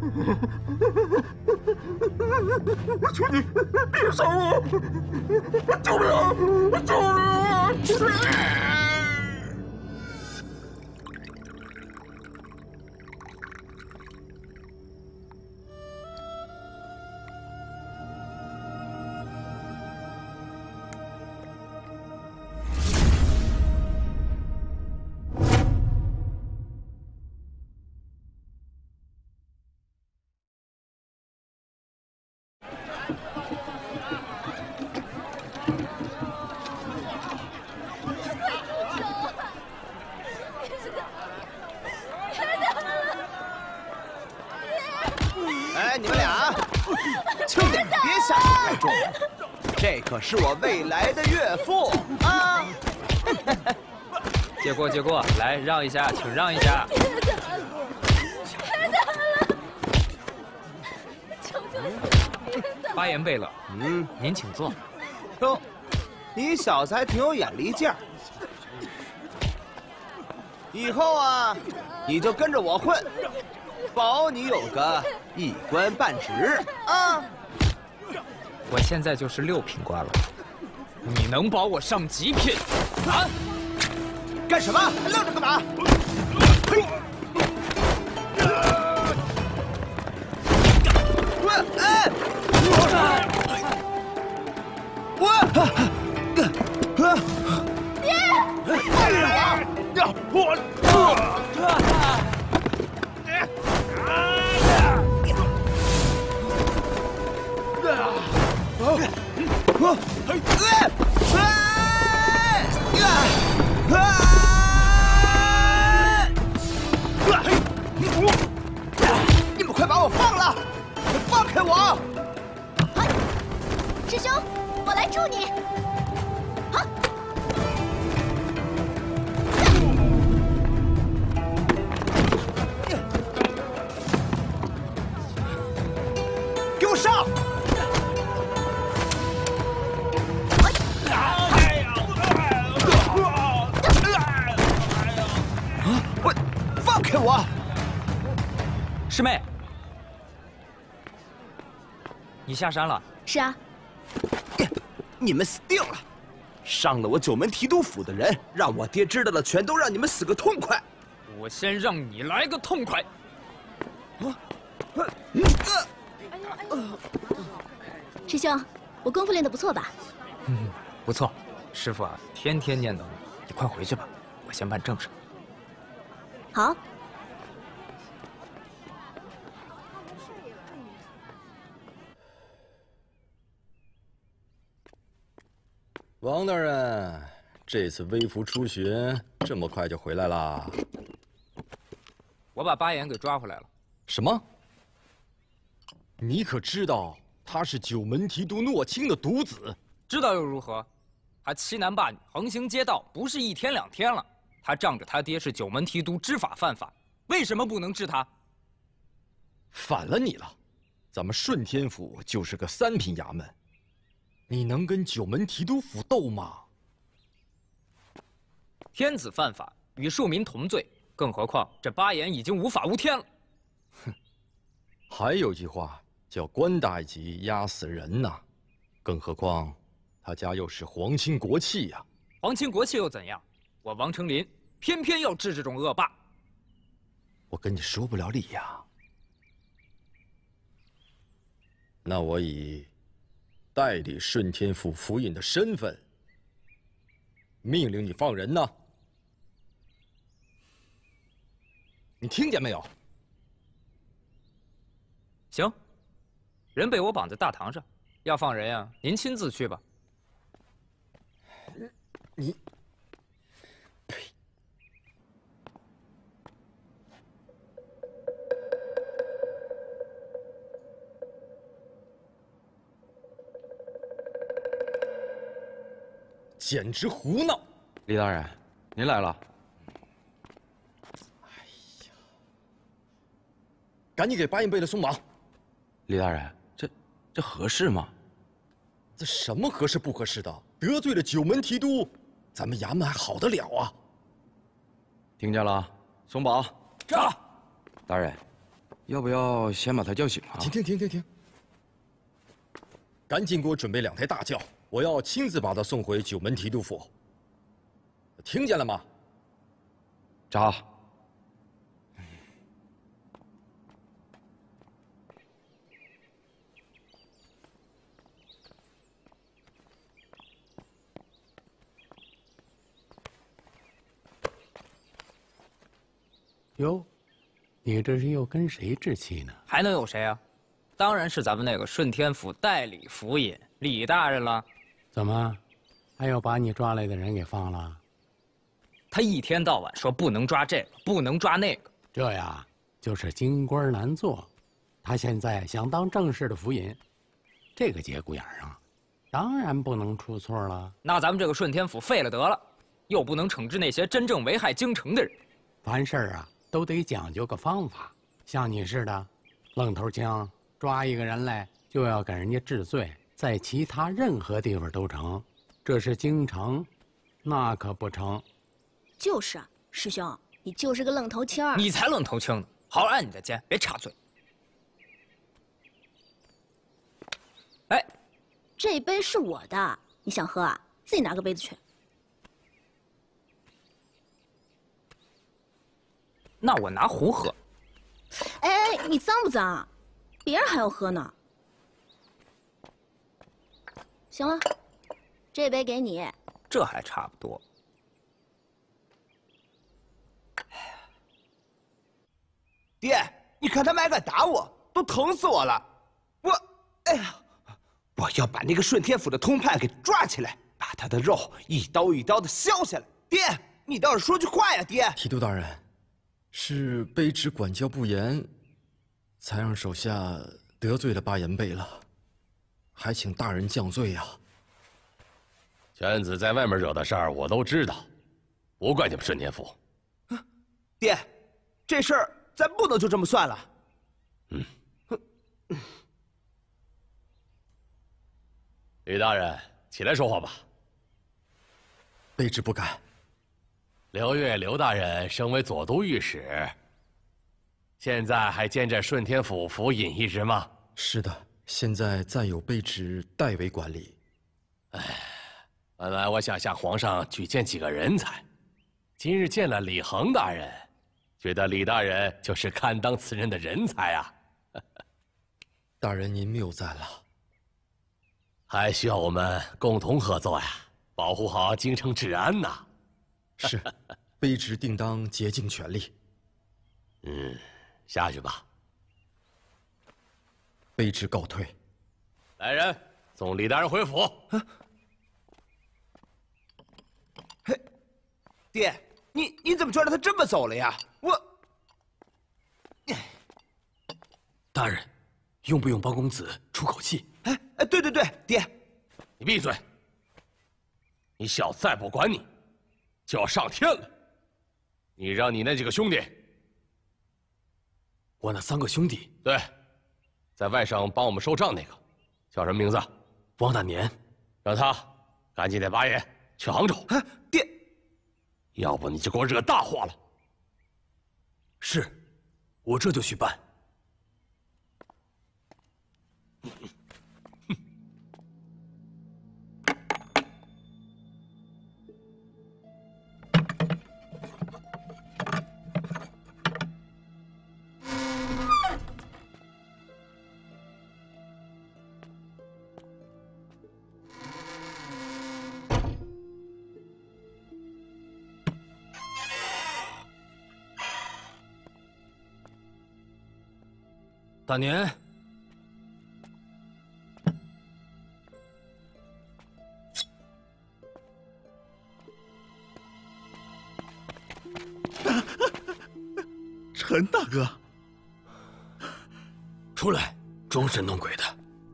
我求你别杀我！救命！救命！ 哎，你们俩，轻点，别下手太重。这可是我未来的岳父啊！ 借过，借过，来让一下，请让一下。八言贝勒，您请坐。 哟，你小子还挺有眼力劲儿。以后啊，你就跟着我混，保你有个一官半职啊！ 我现在就是6品官了，你能保我上几品？啊！ 干什么？还愣着干嘛？嘿！你们快把我放了！放开我！ 师兄，我来助你。 给我上！我放开我！ 师妹，你下山了？ 是啊。 你们死定了！伤了我九门提督府的人，让我爹知道了，全都让你们死个痛快！ 我先让你来个痛快！ 师兄，我功夫练得不错吧？ 不错，师傅啊，天天念叨你。你快回去吧，我先办正事。 好。 王大人，这次微服出巡，这么快就回来啦？ 我把八言给抓回来了。 什么？你可知道他是九门提督诺清的独子？ 知道又如何？他欺男霸女，横行街道，不是1天2天了。他仗着他爹是九门提督，知法犯法，为什么不能治他？ 反了你了！咱们顺天府就是个3品衙门。你能跟九门提督府斗吗？ 天子犯法，与庶民同罪，更何况这八言已经无法无天了。 哼，还有句话叫“官大一级压死人”呐，更何况他家又是皇亲国戚呀。 皇亲国戚又怎样？我王成林偏偏要治这种恶霸。 我跟你说不了理呀。那我以代理顺天府府尹的身份，命令你放人呢。你听见没有？ 行，人被我绑在大堂上，要放人呀，您亲自去吧。 你，呸！简直胡闹！ 李大人，您来了。 哎呀，赶紧给八音贝勒松绑！ 李大人，这合适吗？ 这什么合适不合适的？得罪了九门提督，咱们衙门还好得了啊？ 听见了，松绑。 是。 大人， 要不要先把他叫醒啊？ 停！赶紧给我准备2台大轿，我要亲自把他送回九门提督府。听见了吗？ 扎。 哟，你这是又跟谁置气呢？ 还能有谁啊？当然是咱们那个顺天府代理府尹李大人了。 怎么，还要把你抓来的人给放了？ 他一天到晚说不能抓这个，不能抓那个。 这呀，就是京官难做。他现在想当正式的府尹，这个节骨眼上，当然不能出错了。 那咱们这个顺天府废了得了，又不能惩治那些真正危害京城的人。 凡事啊，都得讲究个方法。像你似的，愣头青抓一个人来就要给人家治罪，在其他任何地方都成，这是京城，那可不成。 就是啊，师兄，你就是个愣头青儿。 你才愣头青呢！好好按你的肩，别插嘴。哎， 这杯是我的，你想喝啊？自己拿个杯子去。 那我拿壶喝。 哎，你脏不脏？别人还要喝呢。行了，这杯给你。 这还差不多。 爹，你看他们还敢打我，都疼死我了！哎呀，我要把那个顺天府的通判给抓起来，把他的肉一刀一刀的削下来。爹，你倒是说句话呀，爹！ 提督大人，是卑职管教不严，才让手下得罪了巴彦贝了，还请大人降罪呀。 犬子在外面惹的事儿我都知道，不怪你们顺天府。 爹，这事儿咱不能就这么算了。 李大人，起来说话吧。 卑职不敢。 刘越刘大人升为左都御史，现在还兼着顺天府府尹一职吗？ 是的，现在暂由卑职代为管理。 本来我想向皇上举荐几个人才，今日见了李恒大人，觉得李大人就是堪当此任的人才啊。 大人您谬赞了， 还需要我们共同合作呀，保护好京城治安呐。 是，卑职定当竭尽全力。 下去吧。 卑职告退。 来人，送李大人回府。 爹，你怎么就让他这么走了呀？ 大人，用不用帮公子出口气？ 哎，对，爹， 你闭嘴！你小子再不管你，就要上天了。你让你那几个兄弟， 我那3个兄弟， 对，在外省帮我们收账那个，叫什么名字？ 王大年， 让他赶紧带八爷去杭州。 爹， 要不你就给我惹大祸了。 是，我这就去办。大年， 陈大哥， 出来，装神弄鬼的。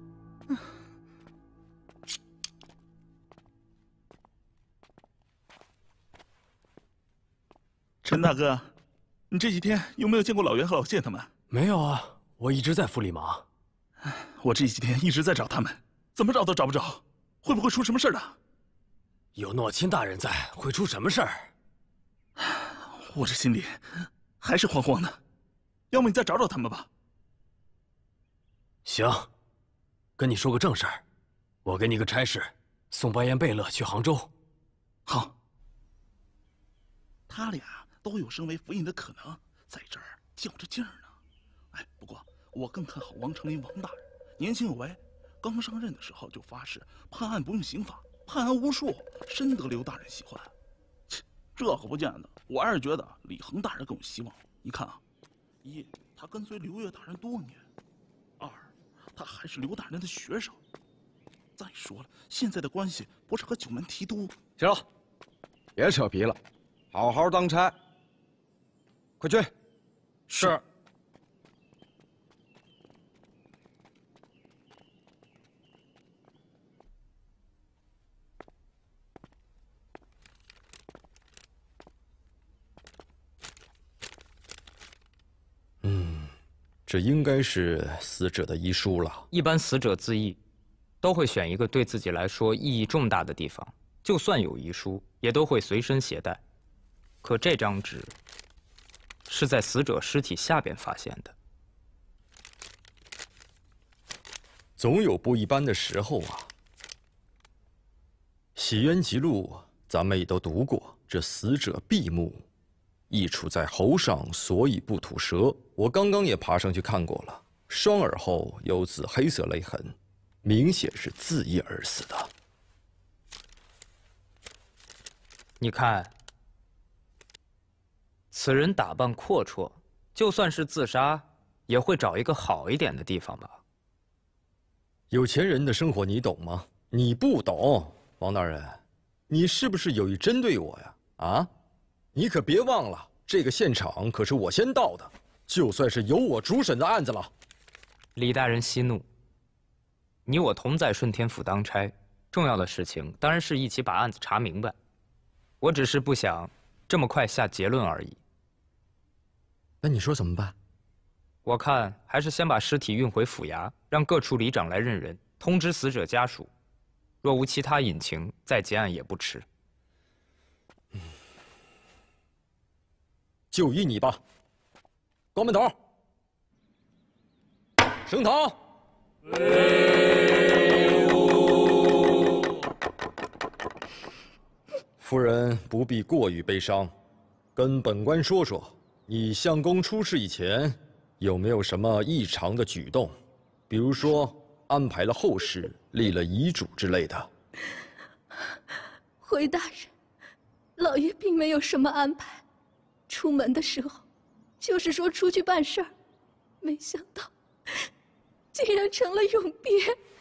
陈大哥，你这几天有没有见过老袁和老谢他们？ 没有啊。我一直在府里忙， 我这几天一直在找他们，怎么找都找不着，会不会出什么事呢？ 有诺钦大人在，会出什么事儿？ 我这心里还是慌慌的，要么你再找找他们吧。 行，跟你说个正事儿，我给你个差事，送巴彦贝勒去杭州。 好。他俩都有升为府尹的可能，在这儿较着劲儿呢。哎，不过我更看好王成林王大人，年轻有为，刚上任的时候就发誓判案不用刑法，判案无数，深得刘大人喜欢。切，这可不见得。我还是觉得李恒大人更有希望。你看啊，一，他跟随刘越大人多年；二，他还是刘大人的学生。再说了，现在的关系不是和九门提督…… 行了，别扯皮了，好好当差。快去。 是。 这应该是死者的遗书了。 一般死者自缢，都会选一个对自己来说意义重大的地方，就算有遗书，也都会随身携带。可这张纸是在死者尸体下边发现的。 总有不一般的时候啊。《洗冤集录》咱们也都读过，这死者闭目，缢处在喉上，所以不吐舌。我刚刚也爬上去看过了，双耳后有紫黑色勒痕，明显是自缢而死的。 你看，此人打扮阔绰，就算是自杀，也会找一个好一点的地方吧？ 有钱人的生活你懂吗？你不懂，王大人，你是不是有意针对我呀？啊，你可别忘了，这个现场可是我先到的，就算是由我主审的案子了。 李大人息怒，你我同在顺天府当差，重要的事情当然是一起把案子查明白。我只是不想这么快下结论而已。 那你说怎么办？ 我看还是先把尸体运回府衙，让各处里长来认人，通知死者家属。若无其他隐情，再结案也不迟。 就依你吧。关门头，升堂。夫人不必过于悲伤，跟本官说说，你相公出事以前有没有什么异常的举动？比如说安排了后事、立了遗嘱之类的。 回大人，老爷并没有什么安排。出门的时候，就是说出去办事儿，没想到竟然成了永别。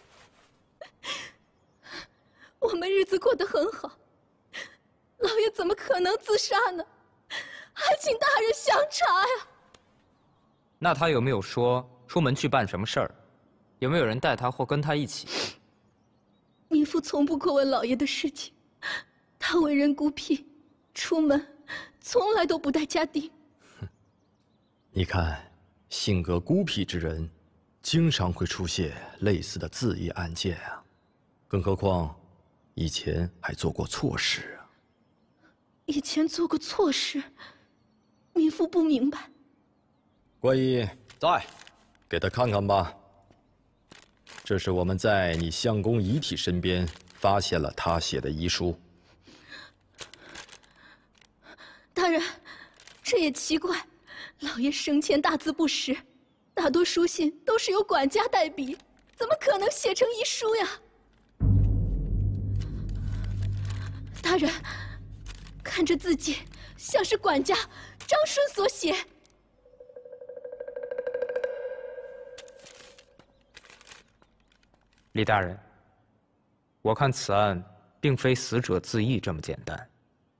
我们日子过得很好，老爷怎么可能自杀呢？还请大人详查呀。 那他有没有说出门去办什么事儿？有没有人带他或跟他一起？ 糜夫从不过问老爷的事情，他为人孤僻，出门从来都不带家丁。 你看，性格孤僻之人，经常会出现类似的自缢案件啊。更何况，以前还做过错事啊。 以前做过错事，糜夫不明白。 关毅在，给他看看吧。这是我们在你相公遗体身边发现了他写的遗书。 大人，这也奇怪，老爷生前大字不识，大多书信都是由管家代笔，怎么可能写成遗书呀？大人，看着字迹，像是管家张顺所写。 李大人，我看此案并非死者自缢这么简单。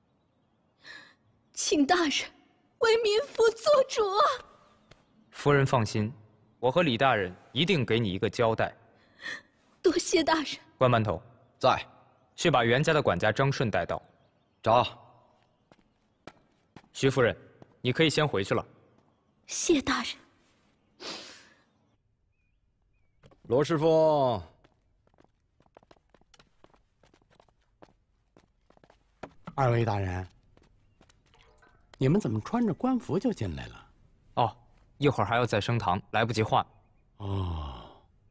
请大人为民夫做主啊！ 夫人放心，我和李大人一定给你一个交代。 多谢大人。 关馒头在， 去把袁家的管家张顺带到。 找。 徐夫人，你可以先回去了。 谢大人。 罗师傅。 二位大人，你们怎么穿着官服就进来了？ 哦，一会儿还要再升堂，来不及换。 哦，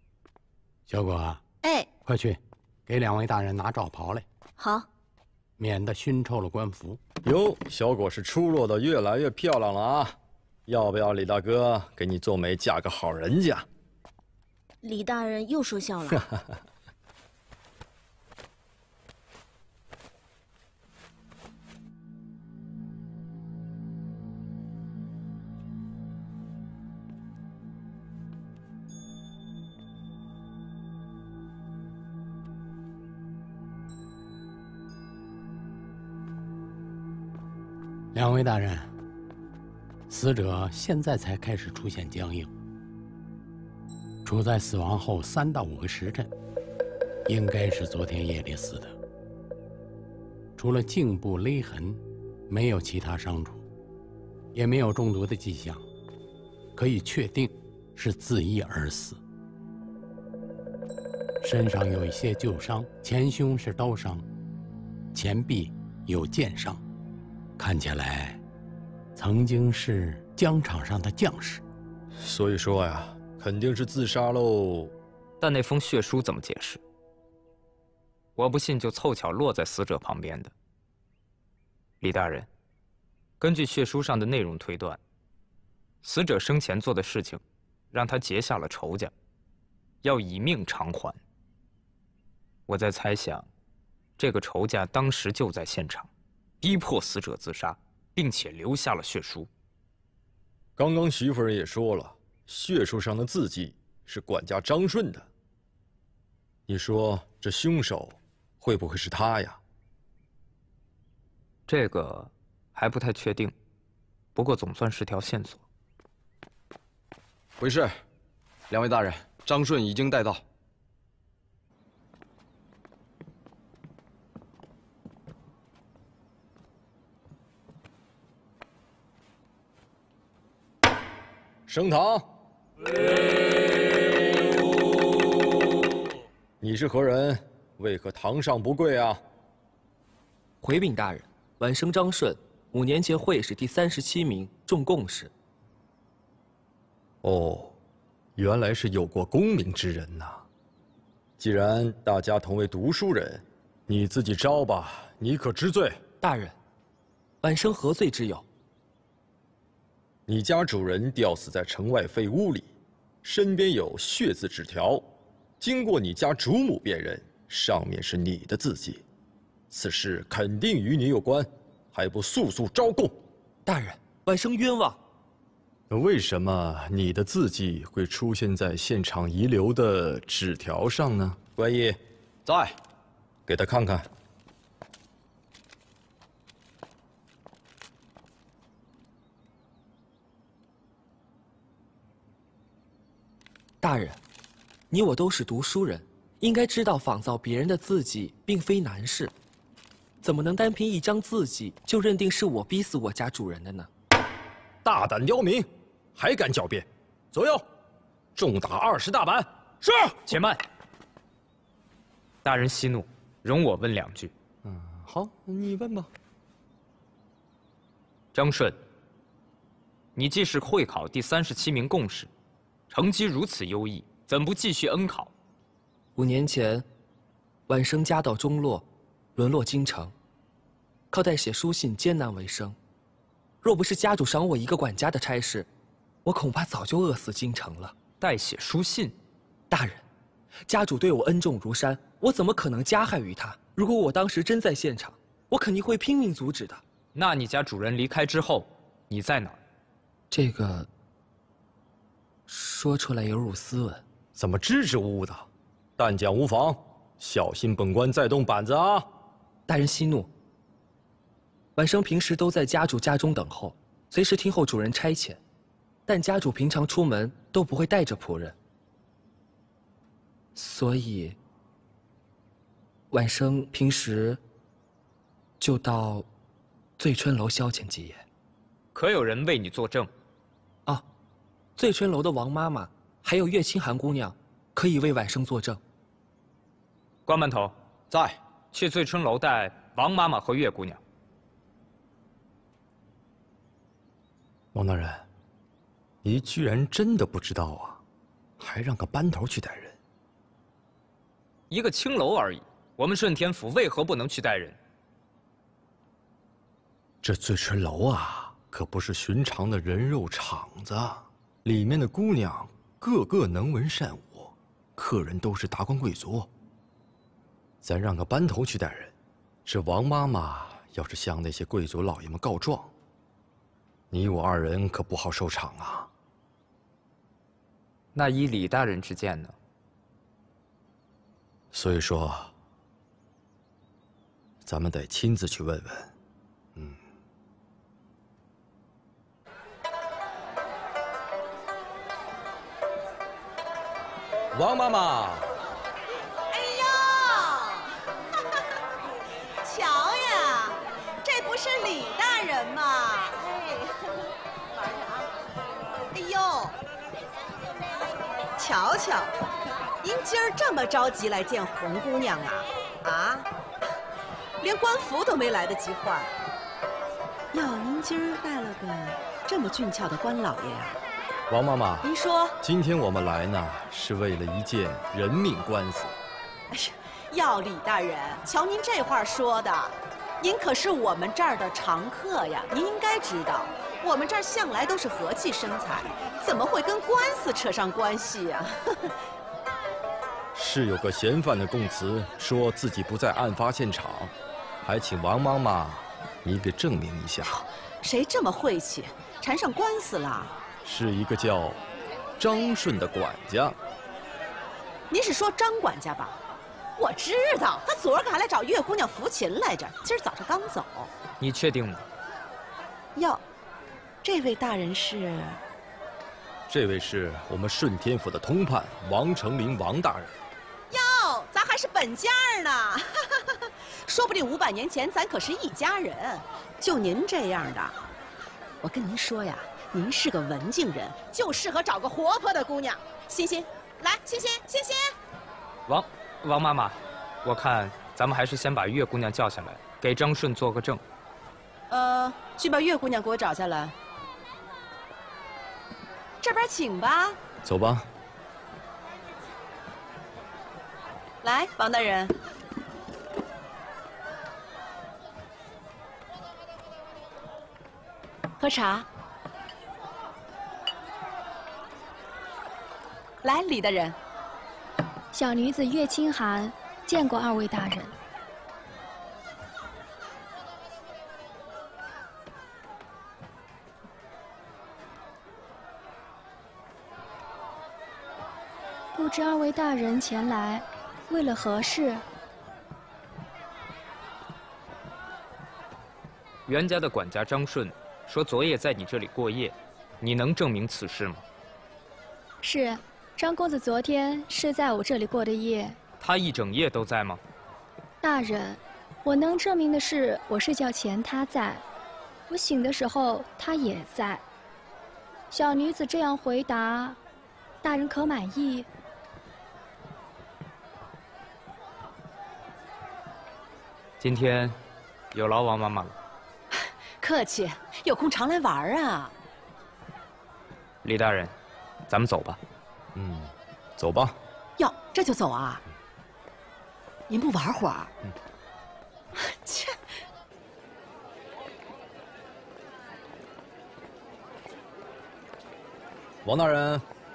小果， 哎， 快去，给2位大人拿罩袍来， 好， 免得熏臭了官服。 哟，小果是出落得越来越漂亮了啊！要不要李大哥给你做媒，嫁个好人家？ 李大人又说笑了。 2位大人，死者现在才开始出现僵硬，处在死亡后3到5个时辰，应该是昨天夜里死的。除了颈部勒痕，没有其他伤处，也没有中毒的迹象，可以确定是自缢而死。身上有一些旧伤，前胸是刀伤，前臂有剑伤。看起来，曾经是疆场上的将士。 所以说呀，肯定是自杀喽。 但那封血书怎么解释？我不信就凑巧落在死者旁边的。李大人，根据血书上的内容推断，死者生前做的事情，让他结下了仇家，要以命偿还。我在猜想，这个仇家当时就在现场。逼迫死者自杀，并且留下了血书。 刚刚媳妇人也说了，血书上的字迹是管家张顺的。你说这凶手会不会是他呀？ 这个还不太确定，不过总算是条线索。 回事，2位大人，张顺已经带到。 升堂。你是何人？为何堂上不跪啊？ 回禀大人，晚生张顺，5年前会试第37名，中贡士。 哦，原来是有过功名之人呐。既然大家同为读书人，你自己招吧，你可知罪？ 大人，晚生何罪之有？ 你家主人吊死在城外废屋里，身边有血字纸条，经过你家主母辨认，上面是你的字迹，此事肯定与你有关，还不速速招供？ 大人，晚生冤枉。 为什么你的字迹会出现在现场遗留的纸条上呢？关毅， 在， 给他看看。 大人，你我都是读书人，应该知道仿造别人的字迹并非难事，怎么能单凭一张字迹就认定是我逼死我家主人的呢？ 大胆刁民，还敢狡辩！左右，重打20大板。是。 且慢，大人息怒，容我问2句。 好，你问吧。 张顺，你既是会考第37名贡士，成绩如此优异，怎不继续恩考 ？5年前，晚生家道中落，沦落京城，靠代写书信艰难为生。若不是家主赏我一个管家的差事，我恐怕早就饿死京城了。 代写书信， 大人，家主对我恩重如山，我怎么可能加害于他？如果我当时真在现场，我肯定会拼命阻止的。 那你家主人离开之后，你在哪儿？ 这个说出来有辱斯文。 怎么支支吾吾的？但讲无妨，小心本官再动板子啊！ 大人息怒。晚生平时都在家主家中等候，随时听候主人差遣，但家主平常出门都不会带着仆人，所以晚生平时就到醉春楼消遣几夜。 可有人为你作证？ 啊，醉春楼的王妈妈还有岳清寒姑娘可以为晚生作证。 关门头在， 去醉春楼带王妈妈和岳姑娘。 王大人，你居然真的不知道啊？还让个班头去带人， 一个青楼而已。我们顺天府为何不能去待人？ 这醉春楼啊，可不是寻常的人肉场子，里面的姑娘个个能文善武，客人都是达官贵族。咱让个班头去带人，这王妈妈要是向那些贵族老爷们告状，你我二人可不好收场啊。 那依李大人之见呢？ 所以说，咱们得亲自去问问。王妈妈。 哎呦，瞧呀，这不是李大人吗？哎，玩去啊！哎呦，瞧瞧，您今儿这么着急来见红姑娘啊？啊，连官服都没来得及换。哟，您今儿带了个这么俊俏的官老爷呀？ 王妈妈， 您说， 今天我们来呢，是为了一件人命官司。 哎呀，要李大人，瞧您这话说的，您可是我们这儿的常客呀，您应该知道，我们这儿向来都是和气生财，怎么会跟官司扯上关系呀？ 是有个嫌犯的供词，说自己不在案发现场，还请王妈妈你给证明一下。 谁这么晦气，缠上官司了？ 是一个叫张顺的管家。 您是说张管家吧？我知道，他昨儿个还来找月姑娘抚琴来着，今儿早上刚走。 你确定吗？ 哟，这位大人是？ 这位是我们顺天府的通判王成林王大人。 哟，咱还是本家呢，说不定500年前咱可是一家人。就您这样的，我跟您说呀。您是个文静人，就适合找个活泼的姑娘。欣欣，来，欣欣，欣欣。 王妈妈，我看咱们还是先把月姑娘叫下来，给张顺做个证。 去把月姑娘给我找下来。这边请吧。 走吧。 来，王大人。喝茶。来，李大人。 小女子岳清寒见过2位大人。不知2位大人前来为了何事？ 袁家的管家张顺说昨夜在你这里过夜，你能证明此事吗？ 是。张公子昨天是在我这里过的夜。 他一整夜都在吗？ 大人，我能证明的是，我睡觉前他在，我醒的时候他也在。小女子这样回答，大人可满意？ 今天有劳王妈妈了。 客气，有空常来玩啊。 李大人，咱们走吧。 走吧。 哟，这就走啊？您不玩会儿？切！ 王大人，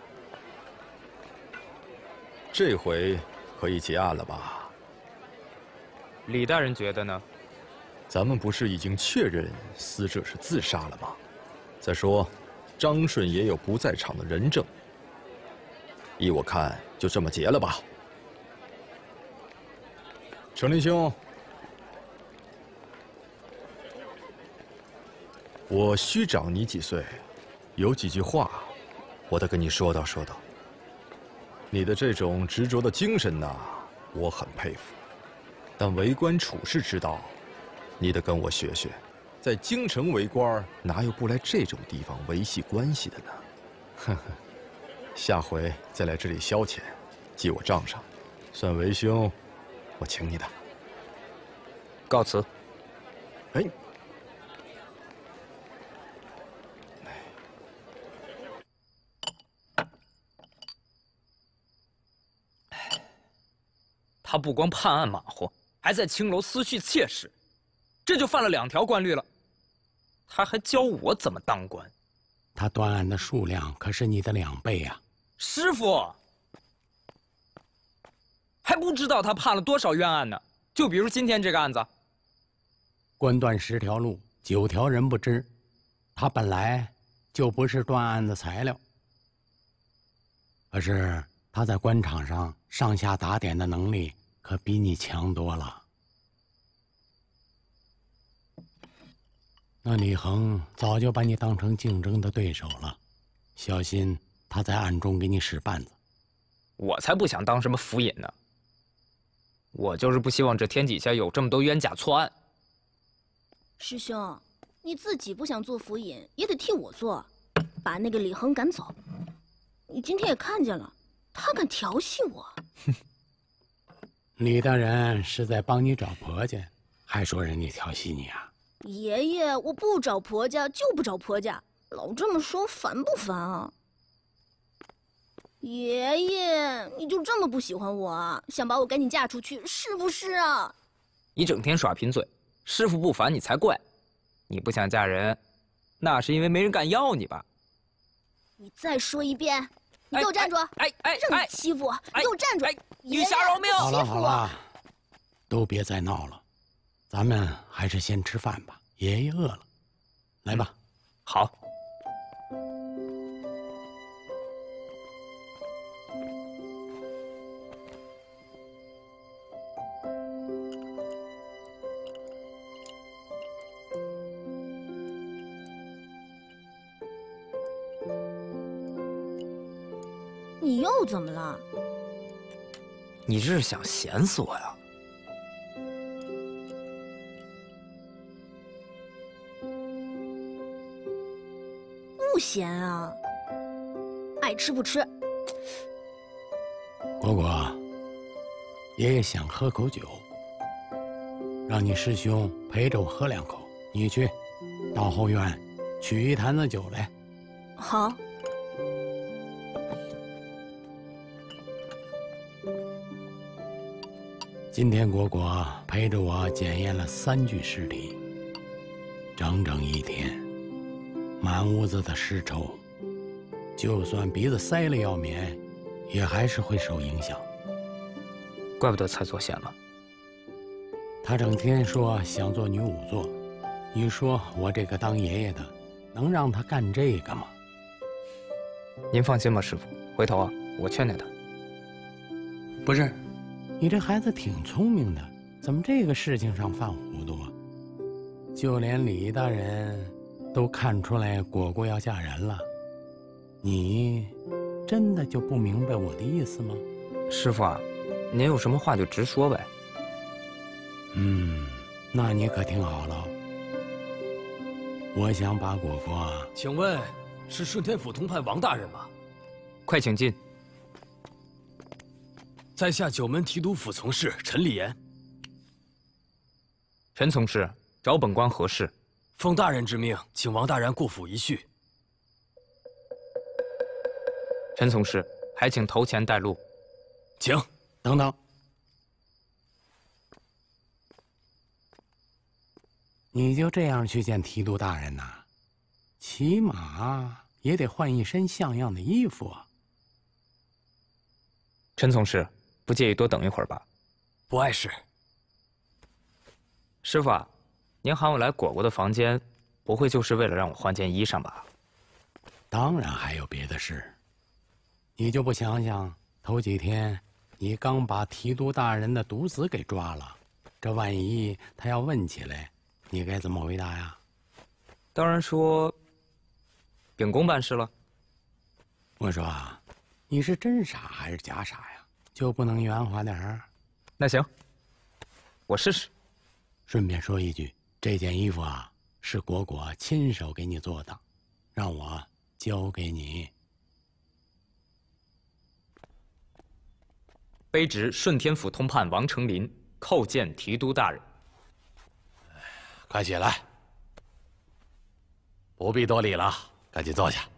这回可以结案了吧？ 李大人觉得呢？ 咱们不是已经确认死者是自杀了吗？再说，张顺也有不在场的人证。依我看，就这么结了吧。成林兄，我虚长你几岁，有几句话，我得跟你说道说道。你的这种执着的精神呐，我很佩服。但为官处世之道，你得跟我学学。在京城为官，哪有不来这种地方维系关系的呢？呵呵。下回再来这里消遣，记我账上，算为兄，我请你的。 告辞。 哎。 他不光判案马虎，还在青楼私续妾室，这就犯了2条官律了。他还教我怎么当官。 他断案的数量可是你的2倍呀！ 师傅，还不知道他判了多少冤案呢。就比如今天这个案子， 官断10条路，9条人不知。他本来就不是断案的材料，可是他在官场上上下打点的能力可比你强多了。那李恒早就把你当成竞争的对手了，小心他在暗中给你使绊子。 我才不想当什么府尹呢。我就是不希望这天底下有这么多冤假错案。 师兄，你自己不想做府尹，也得替我做，把那个李恒赶走。你今天也看见了，他敢调戏我。 李大人是在帮你找婆家，还说人家调戏你啊？ 爷爷，我不找婆家就不找婆家，老这么说烦不烦啊？爷爷，你就这么不喜欢我啊？想把我赶紧嫁出去，是不是啊？ 你整天耍贫嘴，师傅不烦你才怪。你不想嫁人，那是因为没人敢要你吧？ 你再说一遍，你给我站住！让你欺负我，你给我站住！ 女侠饶命！ 好了好了，都别再闹了，咱们还是先吃饭吧，爷爷饿了。来吧。 好。 你又怎么了？ 你这是想闲死我呀？ 不闲啊，爱吃不吃。 果果，爷爷想喝口酒，让你师兄陪着我喝2口。你去，到后院取一坛子酒来。 好。 今天果果陪着我检验了3具尸体，整整1天，满屋子的尸臭，就算鼻子塞了药棉，也还是会受影响。 怪不得才做仙了。 他整天说想做女仵作，你说我这个当爷爷的，能让他干这个吗？ 您放心吧，师傅，回头啊，我劝劝他。 不是。你这孩子挺聪明的，怎么这个事情上犯糊涂啊？就连李大人都看出来果果要嫁人了，你真的就不明白我的意思吗？ 师傅啊，您有什么话就直说呗。 那你可听好了，我想把果果…… 请问是顺天府通判王大人吗？ 快请进。 在下九门提督府从事陈立言。 陈从事，找本官何事？ 奉大人之命，请王大人过府一叙。 陈从事，还请头前带路。 请。 等等，你就这样去见提督大人呐？起码也得换一身像样的衣服啊。 陈从事。不介意多等一会儿吧？ 不碍事。 师傅啊，您喊我来果果的房间，不会就是为了让我换件衣裳吧？ 当然还有别的事。你就不想想，头几天你刚把提督大人的独子给抓了，这万一他要问起来，你该怎么回答呀？ 当然说，秉公办事了。 我说啊，你是真傻还是假傻呀？就不能圆滑点儿？ 那行，我试试。 顺便说一句，这件衣服啊，是果果亲手给你做的，让我交给你。 卑职顺天府通判王成林叩见提督大人。 快起来，不必多礼了，赶紧坐下。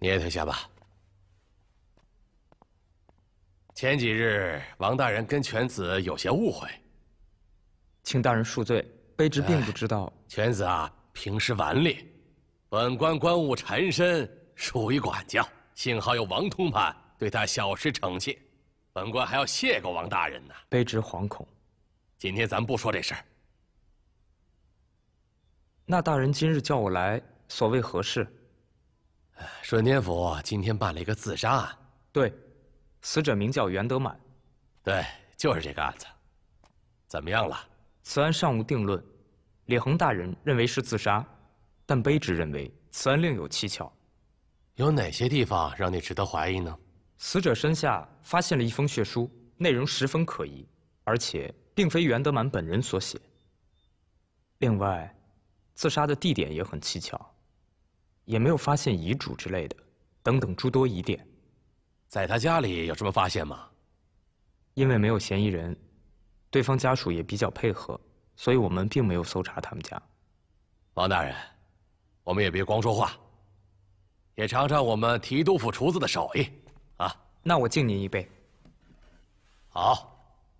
也退下吧。前几日王大人跟犬子有些误会， 请大人恕罪，卑职并不知道。 犬子啊，平时顽劣，本官官务缠身，属于管教。幸好有王通判对他小施惩戒，本官还要谢过王大人呢。 卑职惶恐。 今天咱们不说这事儿。 那大人今日叫我来，所谓何事？ 顺天府今天办了一个自杀案。 对，死者名叫袁德满。 对，就是这个案子。怎么样了？ 此案尚无定论，李恒大人认为是自杀，但卑职认为此案另有蹊跷。 有哪些地方让你值得怀疑呢？ 死者身下发现了一封血书，内容十分可疑，而且并非袁德满本人所写。另外，自杀的地点也很蹊跷，也没有发现遗嘱之类的，等等诸多疑点。 在他家里有什么发现吗？ 因为没有嫌疑人，对方家属也比较配合，所以我们并没有搜查他们家。 王大人，我们也别光说话，也尝尝我们提督府厨子的手艺啊！ 那我敬您一杯。 好。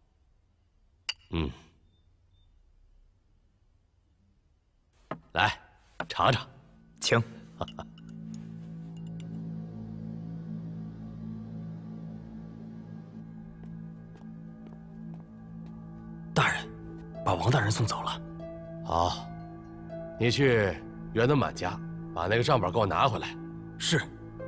来，尝尝， 请。 大人，把王大人送走了。 好，你去袁德满家，把那个账本给我拿回来。 是。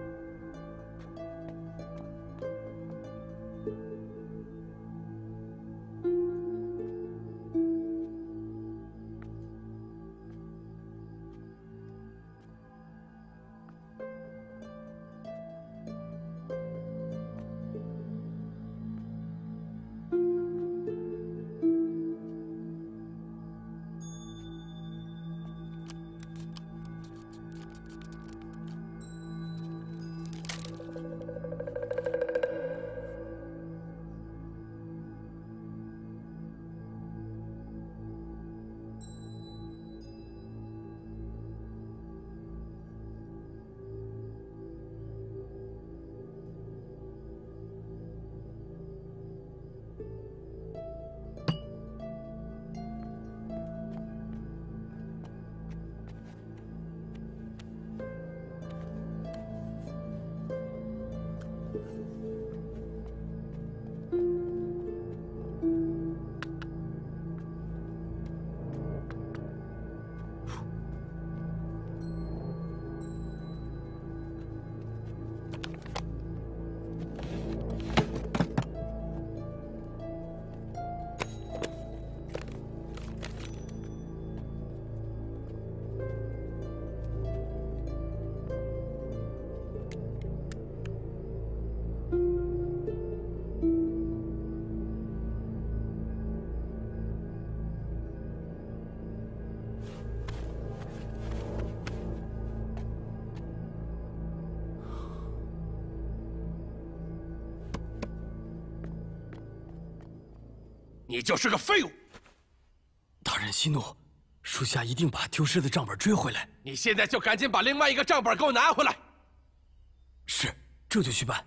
你就是个废物！ 大人息怒，属下一定把丢失的账本追回来。 你现在就赶紧把另外一个账本给我拿回来。 是，这就去办。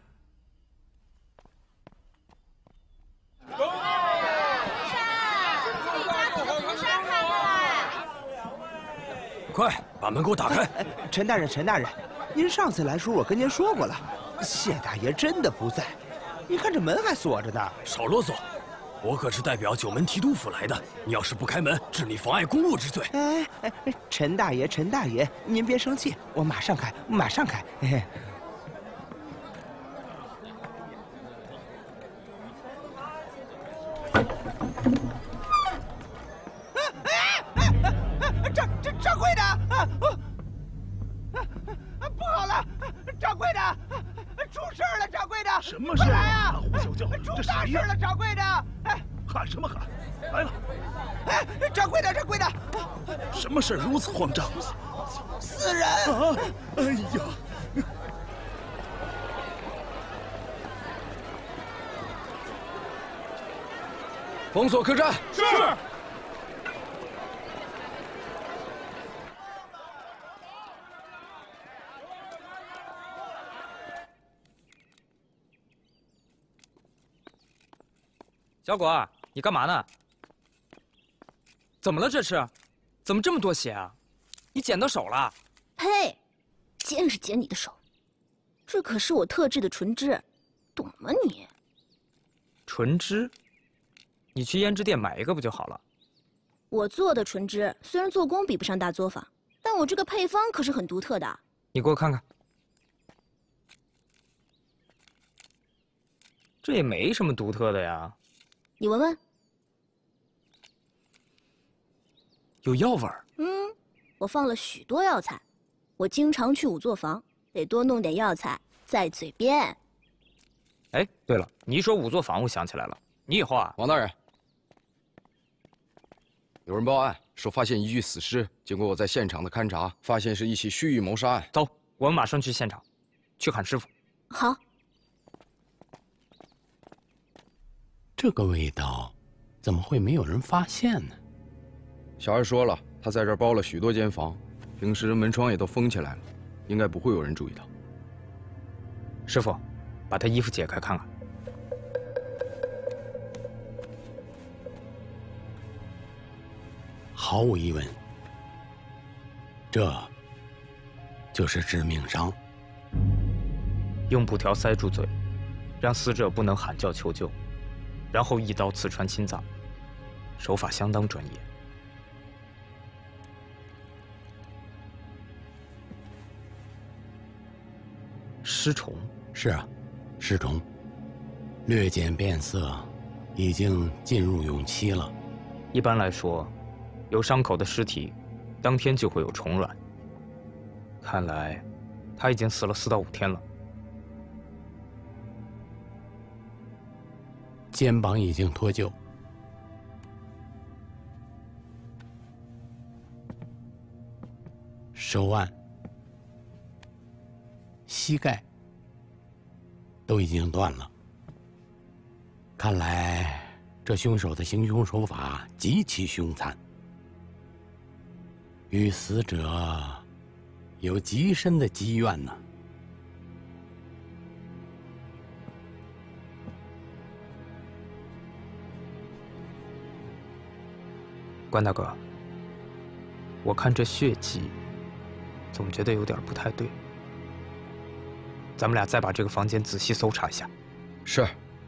快把门给我打开！ 陈大人，陈大人，您上次来时我跟您说过了，谢大爷真的不在。你看这门还锁着呢。 少啰嗦，我可是代表九门提督府来的，你要是不开门，治你妨碍公务之罪。 陈大爷，陈大爷，您别生气，我马上开，马上开。掌柜的，不好了，掌柜的，出事了，掌柜的！ 什么事？ 来啊！ 大呼小叫， 出大事了，掌柜的！ 喊什么喊？来了！ 掌柜的，掌柜的！ 什么事如此慌张？ 死人！ 啊！哎呀！ 封锁客栈。 是。 小果，你干嘛呢？怎么了？这是？怎么这么多血啊？你剪到手了？ 呸！剪是剪你的手，这可是我特制的纯汁，懂吗你？ 纯汁？你去胭脂店买一个不就好了？ 我做的纯汁虽然做工比不上大作坊，但我这个配方可是很独特的。 你给我看看。这也没什么独特的呀。 你闻闻。 有药味儿。 我放了许多药材，我经常去仵作坊，得多弄点药材在嘴边。 哎，对了，你一说仵作坊，我想起来了，你以后啊， 王大人，有人报案说发现一具死尸，经过我在现场的勘查，发现是一起蓄意谋杀案。 走，我们马上去现场，去喊师傅。 好。 这个味道，怎么会没有人发现呢？ 小二说了，他在这儿包了许多间房，平时门窗也都封起来了，应该不会有人注意到。 师傅，把他衣服解开看看。 毫无疑问，这就是致命伤。 用布条塞住嘴，让死者不能喊叫求救，然后一刀刺穿心脏，手法相当专业。尸虫？ 是啊，尸虫，略见变色，已经进入蛹期了。 一般来说，有伤口的尸体，当天就会有虫卵。看来，他已经死了4到5天了。 肩膀已经脱臼，手腕、膝盖都已经断了。看来这凶手的行凶手法极其凶残，与死者有极深的积怨呢。 关大哥，我看这血迹，总觉得有点不太对。咱们俩再把这个房间仔细搜查一下。 是。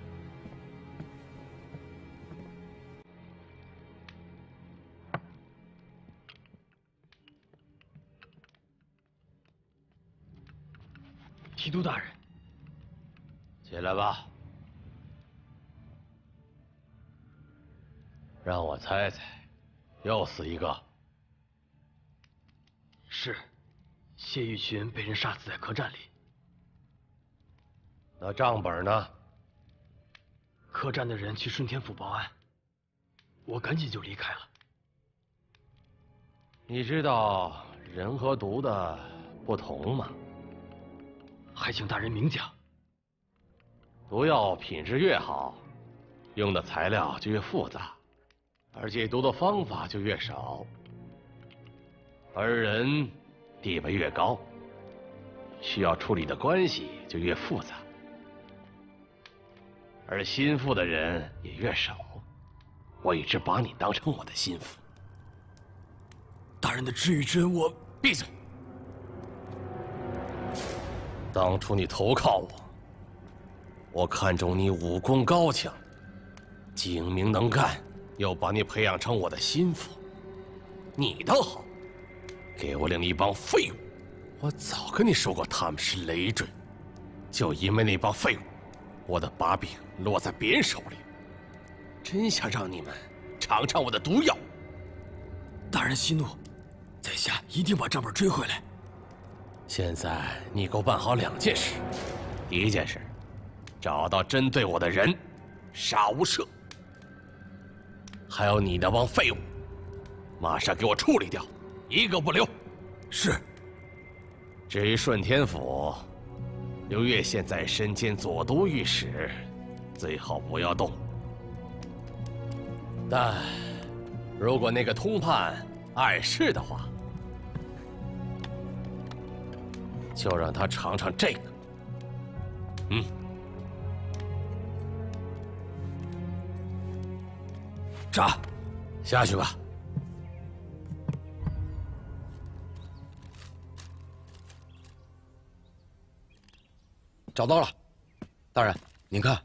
提督大人， 起来吧。让我猜猜。又死一个。 是，谢玉群被人杀死在客栈里。 那账本呢？ 客栈的人去顺天府报案，我赶紧就离开了。 你知道人和毒的不同吗？ 还请大人明讲。 毒药品质越好，用的材料就越复杂。而解毒的方法就越少，而人地位越高，需要处理的关系就越复杂，而心腹的人也越少。我一直把你当成我的心腹。 大人的知遇之恩，我闭嘴！当初你投靠我，我看中你武功高强，精明能干。又把你培养成我的心腹，你倒好，给我领一帮废物。我早跟你说过他们是累赘，就因为那帮废物，我的把柄落在别人手里。真想让你们尝尝我的毒药。 大人息怒，在下一定把账本追回来。 现在你给我办好2件事：第一件事，找到针对我的人，杀无赦。还有你那帮废物，马上给我处理掉，一个不留。 是。 至于顺天府，刘越现在身兼左都御史，最好不要动。但如果那个通判碍事的话，就让他尝尝这个。 查， 下去吧。 找到了，大人，您看。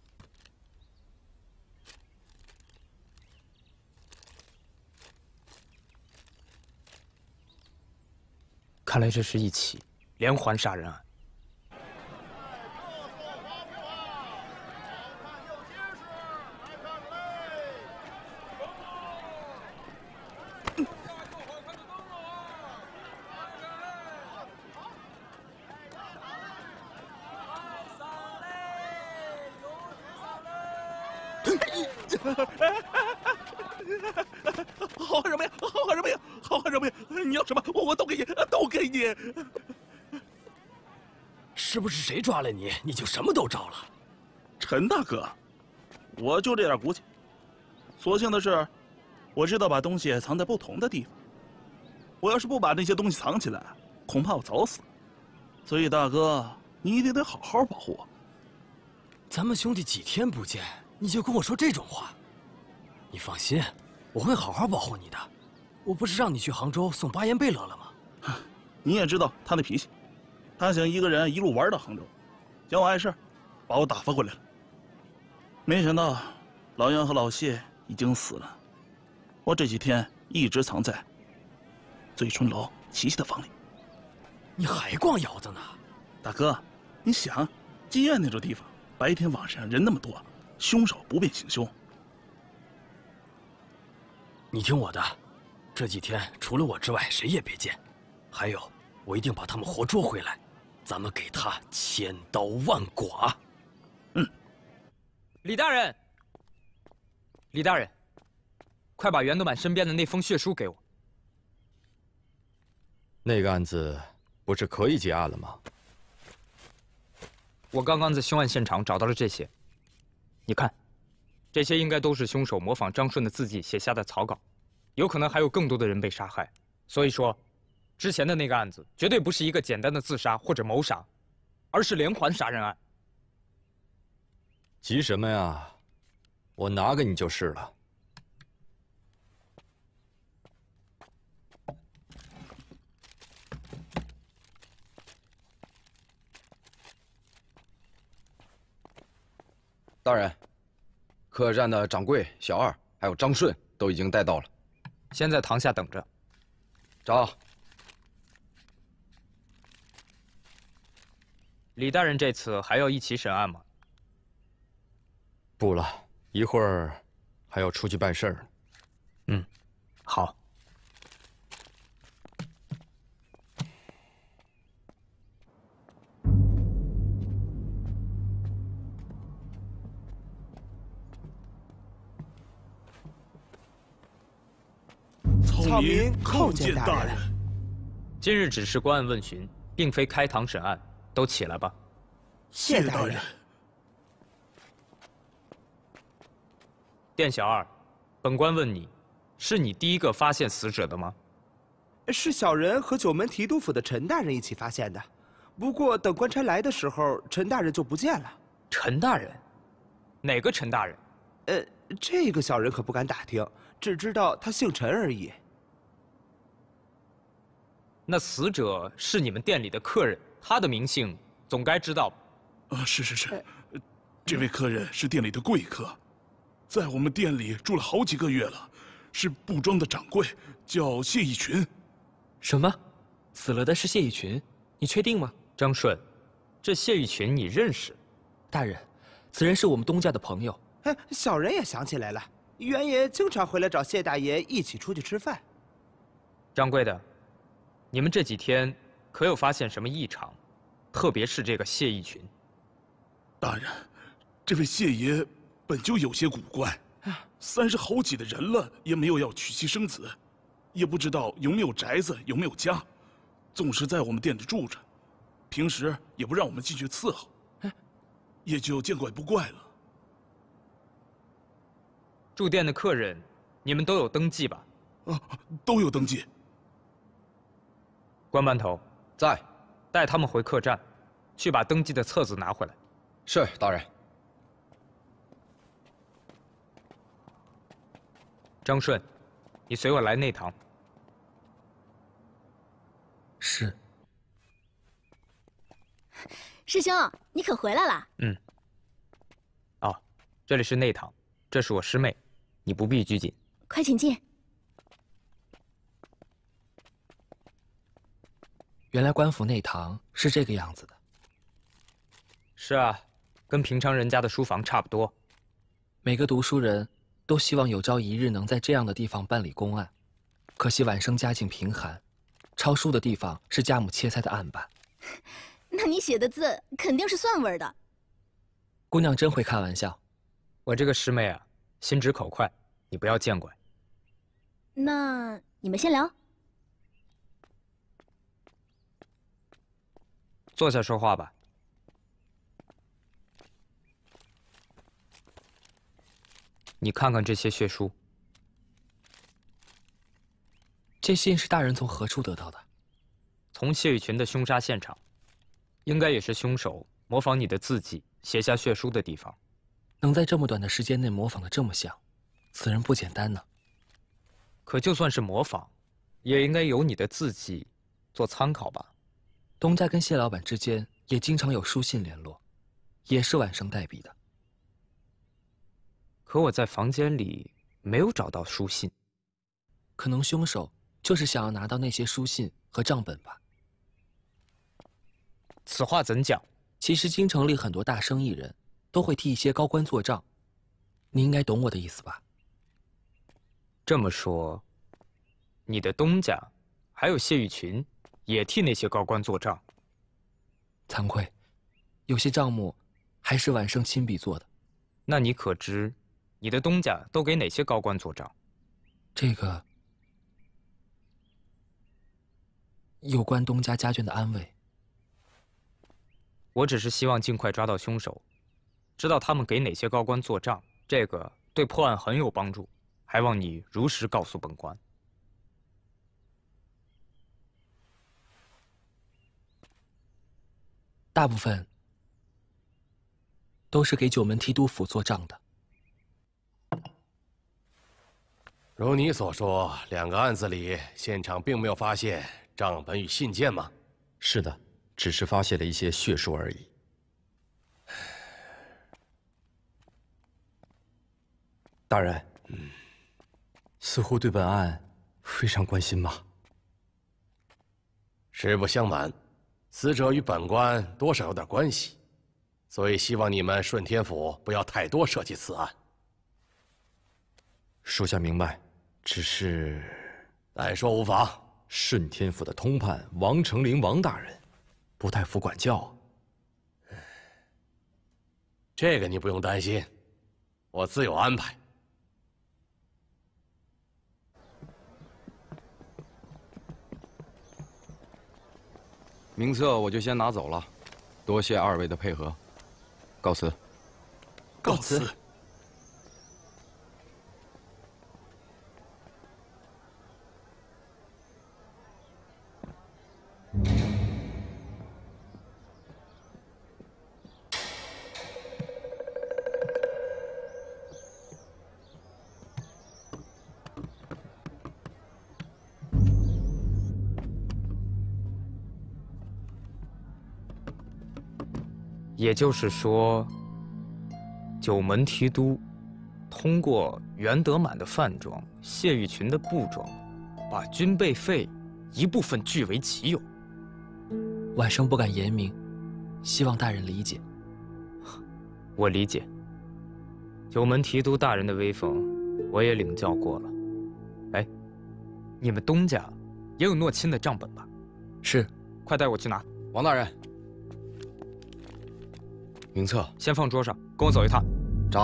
看来这是一起连环杀人案。 好汉什么呀？好汉什么呀？好汉什么呀？你要什么，我都给你，都给你。 是不是谁抓了你，你就什么都招了？ 陈大哥，我就这点骨气。所幸的是，我知道把东西藏在不同的地方。我要是不把那些东西藏起来，恐怕我早死。所以大哥，你一定得好好保护我。 咱们兄弟几天不见，你就跟我说这种话？你放心，我会好好保护你的。我不是让你去杭州送巴彦贝勒了吗？ 你也知道他那脾气，他想一个人一路玩到杭州，嫌我碍事，把我打发回来了。没想到老杨和老谢已经死了，我这几天一直藏在醉春楼琪琪的房里。 你还逛窑子呢？ 大哥，你想，妓院那种地方，白天晚上人那么多，凶手不便行凶。 你听我的，这几天除了我之外谁也别见。还有，我一定把他们活捉回来，咱们给他千刀万剐。 李大人，李大人，快把袁德满身边的那封血书给我。 那个案子不是可以结案了吗？ 我刚刚在凶案现场找到了这些，你看，这些应该都是凶手模仿张顺的字迹写下的草稿，有可能还有更多的人被杀害。所以说，之前的那个案子绝对不是一个简单的自杀或者谋杀，而是连环杀人案。 急什么呀？我拿给你就是了。 大人，客栈的掌柜小二还有张顺都已经带到了， 先在堂下等着。 找。 李大人这次还要一起审案吗？ 不了，一会儿还要出去办事儿呢。 嗯，好。 草民叩见大人。 今日只是观案问询，并非开堂审案，都起来吧。 谢大人。 店小二，本官问你，是你第一个发现死者的吗？ 是小人和九门提督府的陈大人一起发现的，不过等官差来的时候，陈大人就不见了。 陈大人？哪个陈大人？ 这个小人可不敢打听，只知道他姓陈而已。 那死者是你们店里的客人，他的名姓总该知道吧？ 是，这位客人是店里的贵客，在我们店里住了好几个月了，是布庄的掌柜，叫谢义群。 什么？死了的是谢义群？你确定吗？ 张顺，这谢义群你认识？ 大人，此人是我们东家的朋友。 小人也想起来了，袁爷经常回来找谢大爷一起出去吃饭。 掌柜的，你们这几天可有发现什么异常？特别是这个谢义群。 大人，这位谢爷本就有些古怪，30好几的人了，也没有要娶妻生子，也不知道有没有宅子，有没有家，总是在我们店里住着，平时也不让我们进去伺候，也就见怪不怪了。 住店的客人，你们都有登记吧？ 都有登记。 关班头在， 带他们回客栈，去把登记的册子拿回来。 是，大人。 张顺，你随我来内堂。 是。 师兄，你可回来了。 嗯。哦，这里是内堂，这是我师妹，你不必拘谨。 快请进。 原来官府内堂是这个样子的。 是啊，跟平常人家的书房差不多。 每个读书人都希望有朝一日能在这样的地方办理公案，可惜晚生家境贫寒，抄书的地方是家母切菜的案板。 那你写的字肯定是蒜味的。 姑娘真会开玩笑。 我这个师妹啊，心直口快，你不要见怪。 那你们先聊。 坐下说话吧。你看看这些血书。 这信是大人从何处得到的？ 从谢雨群的凶杀现场，应该也是凶手模仿你的字迹写下血书的地方。 能在这么短的时间内模仿得这么像，此人不简单呢。 可就算是模仿，也应该有你的字迹做参考吧。 东家跟谢老板之间也经常有书信联络，也是晚生代笔的。 可我在房间里没有找到书信， 可能凶手就是想要拿到那些书信和账本吧。 此话怎讲？ 其实京城里很多大生意人都会替一些高官做账，你应该懂我的意思吧？ 这么说，你的东家还有谢雨群也替那些高官做账？ 惭愧，有些账目还是晚生亲笔做的。 那你可知你的东家都给哪些高官做账？ 这个有关东家家眷的安危。 我只是希望尽快抓到凶手，知道他们给哪些高官做账，这个对破案很有帮助。还望你如实告诉本官。 大部分都是给九门提督府做账的。 如你所说，两个案子里现场并没有发现账本与信件吗？ 是的，只是发现了一些血书而已。大人，似乎对本案非常关心嘛。 实不相瞒，死者与本官多少有点关系，所以希望你们顺天府不要太多涉及此案。 属下明白，只是…… 但说无妨。 顺天府的通判王成林王大人，不太服管教。 这个你不用担心，我自有安排。 名册我就先拿走了，多谢二位的配合，告辞。 告辞。 也就是说，九门提督通过袁德满的饭庄、谢玉群的布庄，把军备费一部分据为己有。 晚生不敢言明，希望大人理解。 我理解。九门提督大人的威风，我也领教过了。哎，你们东家也有诺钦的账本吧？ 是， 快带我去拿。 王大人，名册先放桌上，跟我走一趟。 扎。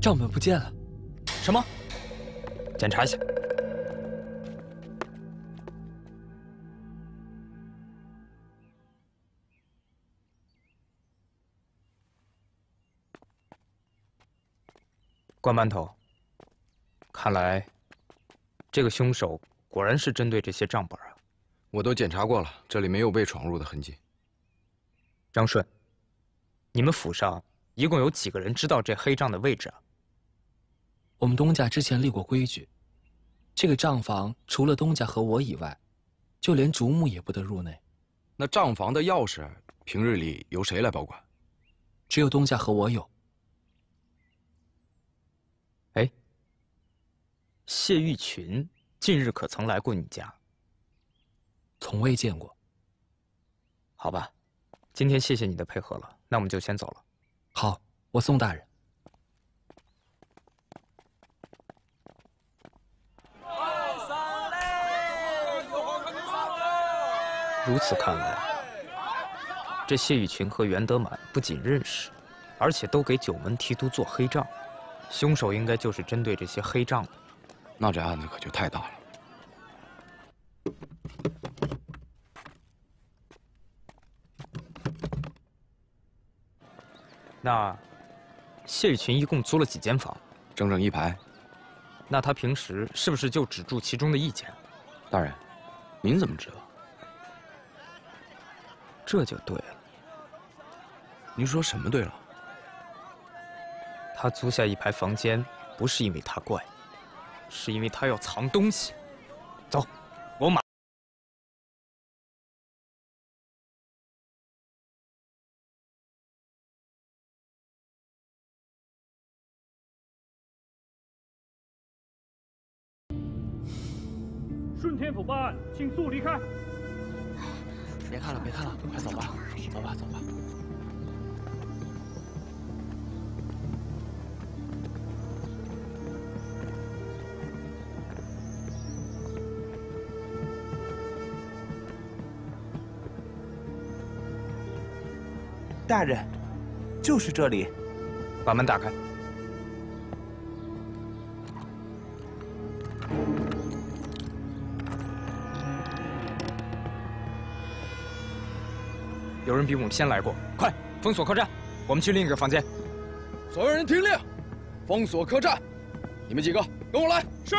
账本不见了。 什么？检查一下。关班头，看来这个凶手果然是针对这些账本啊。 我都检查过了，这里没有被闯入的痕迹。 张顺，你们府上一共有几个人知道这黑账的位置啊？ 我们东家之前立过规矩，这个账房除了东家和我以外，就连竹木也不得入内。 那账房的钥匙平日里由谁来保管？ 只有东家和我有。 哎，谢玉群近日可曾来过你家？ 从未见过。 好吧，今天谢谢你的配合了，那我们就先走了。 好，我送大人。 如此看来，这谢玉群和袁德满不仅认识，而且都给九门提督做黑账。凶手应该就是针对这些黑账的。 那这案子可就太大了。 那谢玉群一共租了几间房？ 整整1排。 那他平时是不是就只住其中的1间？ 大人，您怎么知道？ 这就对了。 您说什么对了？ 他租下1排房间，不是因为他怪，是因为他要藏东西。走，我马。 顺天府办案，请速离开。 别看了，别看了，快走吧，走吧，走吧。 大人，就是这里。 把门打开。有人比我们先来过，快封锁客栈，我们去另一个房间。 所有人听令，封锁客栈。你们几个跟我来。 是。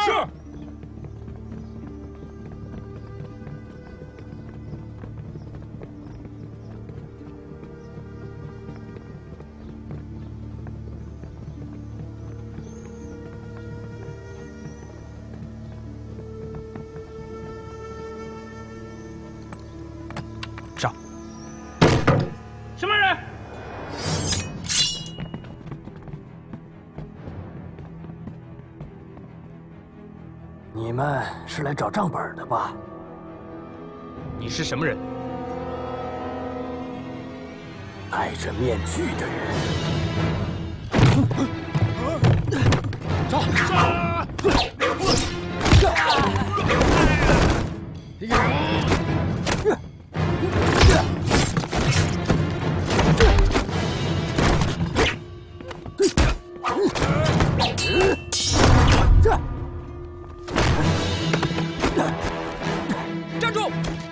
上。 什么人？ 你们是来找账本的吧？ 你是什么人？ 戴着面具的人。 上！ 站住！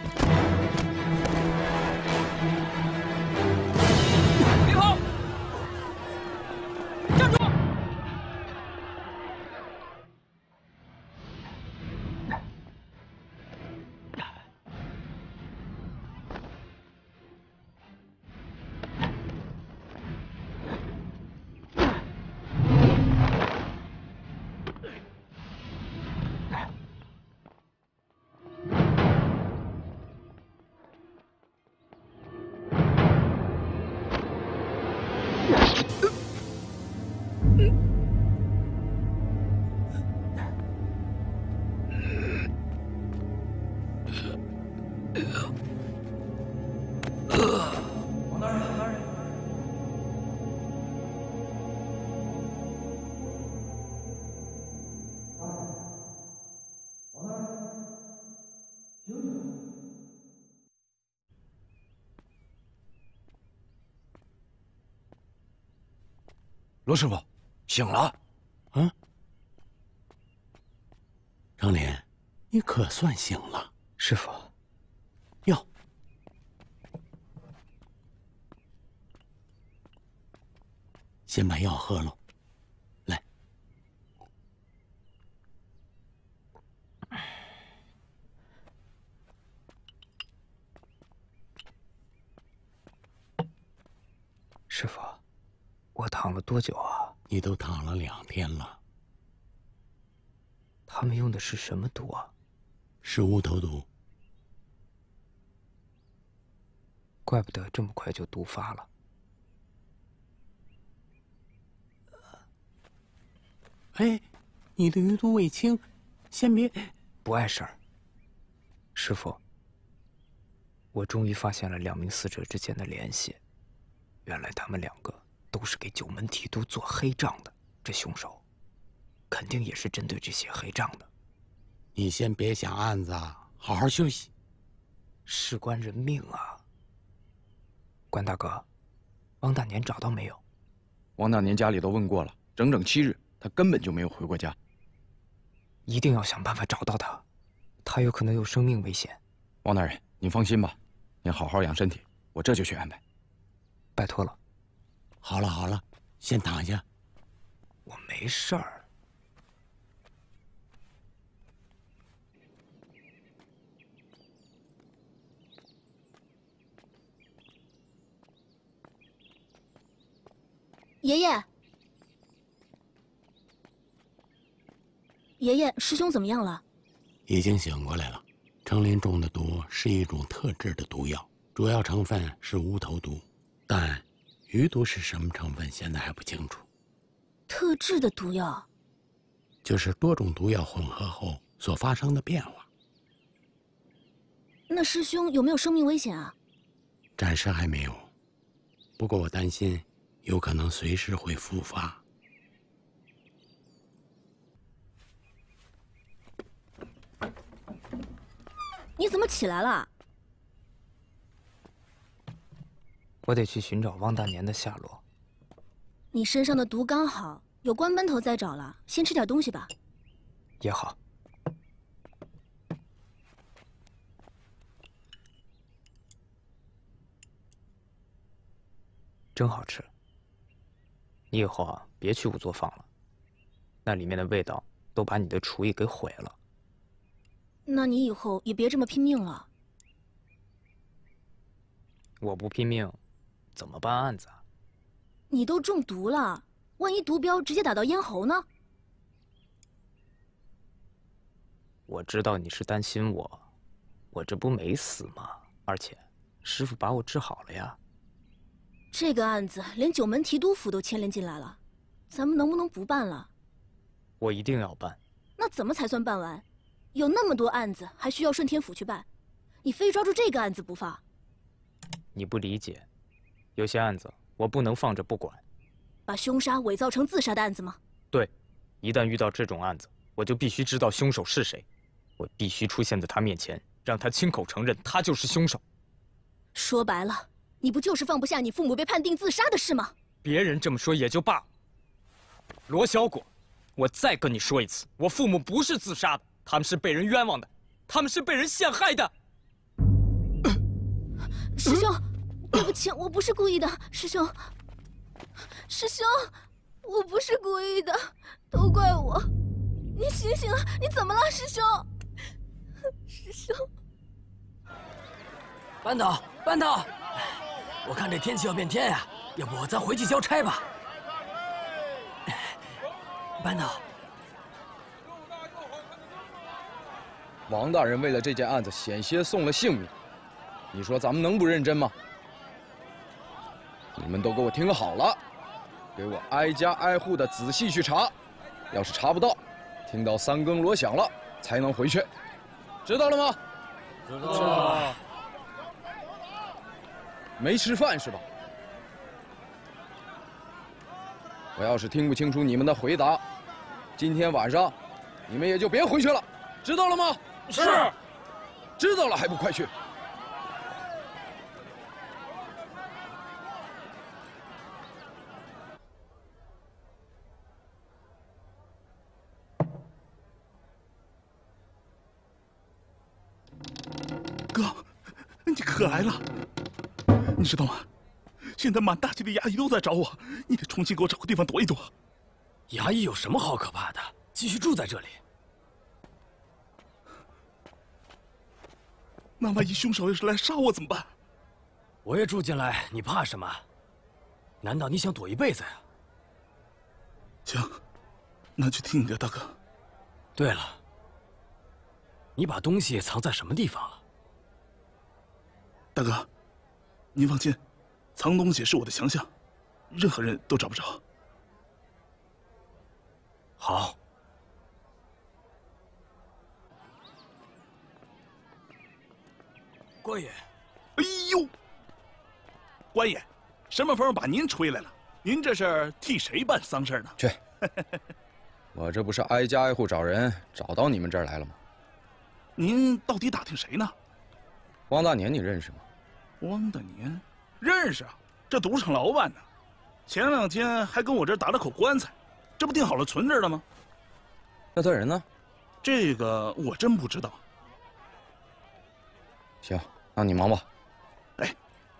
别跑！站住！ 罗师傅，醒了。 成林，你可算醒了。 师傅。 哟，先把药喝了。来。 师傅，我躺了多久啊？ 你都躺了2天了。 他们用的是什么毒啊？ 是乌头毒。 怪不得这么快就毒发了。 哎，你的余毒未清，先别。 不碍事儿。师傅，我终于发现了2名死者之间的联系。原来他们2个都是给九门提督做黑账的，这凶手肯定也是针对这些黑账的。 你先别想案子，好好休息。 事关人命啊！关大哥，王大年找到没有？ 王大年家里都问过了，整整7日，他根本就没有回过家。 一定要想办法找到他，他有可能有生命危险。 王大人，您放心吧，您好好养身体，我这就去安排。 拜托了。 好了好了，先躺下。 我没事儿。 爷爷，爷爷，师兄怎么样了？ 已经醒过来了。程林中的毒是一种特制的毒药，主要成分是乌头毒，但余毒是什么成分，现在还不清楚。 特制的毒药， 就是多种毒药混合后所发生的变化。 那师兄有没有生命危险啊？ 暂时还没有，不过我担心有可能随时会复发。 你怎么起来了？ 我得去寻找汪大年的下落。 你身上的毒刚好，有关班头在找了，先吃点东西吧。 也好。真好吃。你以后啊，别去仵作坊了，那里面的味道都把你的厨艺给毁了。 那你以后也别这么拼命了。 我不拼命，怎么办案子啊？ 你都中毒了，万一毒镖直接打到咽喉呢？ 我知道你是担心我，我这不没死吗？而且，师傅把我治好了呀。 这个案子连九门提督府都牵连进来了，咱们能不能不办了？ 我一定要办。 那怎么才算办完？有那么多案子，还需要顺天府去办，你非抓住这个案子不放？ 你不理解，有些案子我不能放着不管。 把凶杀伪造成自杀的案子吗？ 对，一旦遇到这种案子，我就必须知道凶手是谁，我必须出现在他面前，让他亲口承认他就是凶手。 说白了，你不就是放不下你父母被判定自杀的事吗？ 别人这么说也就罢了。罗小果，我再跟你说一次，我父母不是自杀的，他们是被人冤枉的，他们是被人陷害的。 师兄，对不起，我不是故意的，师兄。师兄，我不是故意的，都怪我。你醒醒啊！你怎么了，师兄？师兄， 班头，班头，我看这天气要变天呀，要不咱回去交差吧？班头， 王大人为了这件案子险些送了性命，你说咱们能不认真吗？你们都给我听好了，给我挨家挨户的仔细去查，要是查不到，听到3更锣响了才能回去，知道了吗？ 知道了。 没吃饭是吧？我要是听不清楚你们的回答，今天晚上你们也就别回去了，知道了吗？ 是。 知道了还不快去！ 哥，你可来了！你知道吗？现在满大街的衙役都在找我，你得重新给我找个地方躲一躲。 衙役有什么好可怕的？继续住在这里。 那万一凶手要是来杀我怎么办？ 我也住进来，你怕什么？难道你想躲一辈子呀？ 行，那就听你的，大哥。 对了，你把东西藏在什么地方了？ 大哥，您放心，藏东西是我的强项，任何人都找不着。 好。官爷， 哎呦，官爷，什么风把您吹来了？您这是替谁办丧事呢？ 去，我这不是挨家挨户找人，找到你们这儿来了吗？ 您到底打听谁呢？ 汪大年你认识吗？ 汪大年，认识啊，这赌场老板呢。前2天还跟我这儿打了口棺材，这不定好了存着了吗？ 那他人呢？ 这个我真不知道。 行，那你忙吧。 哎，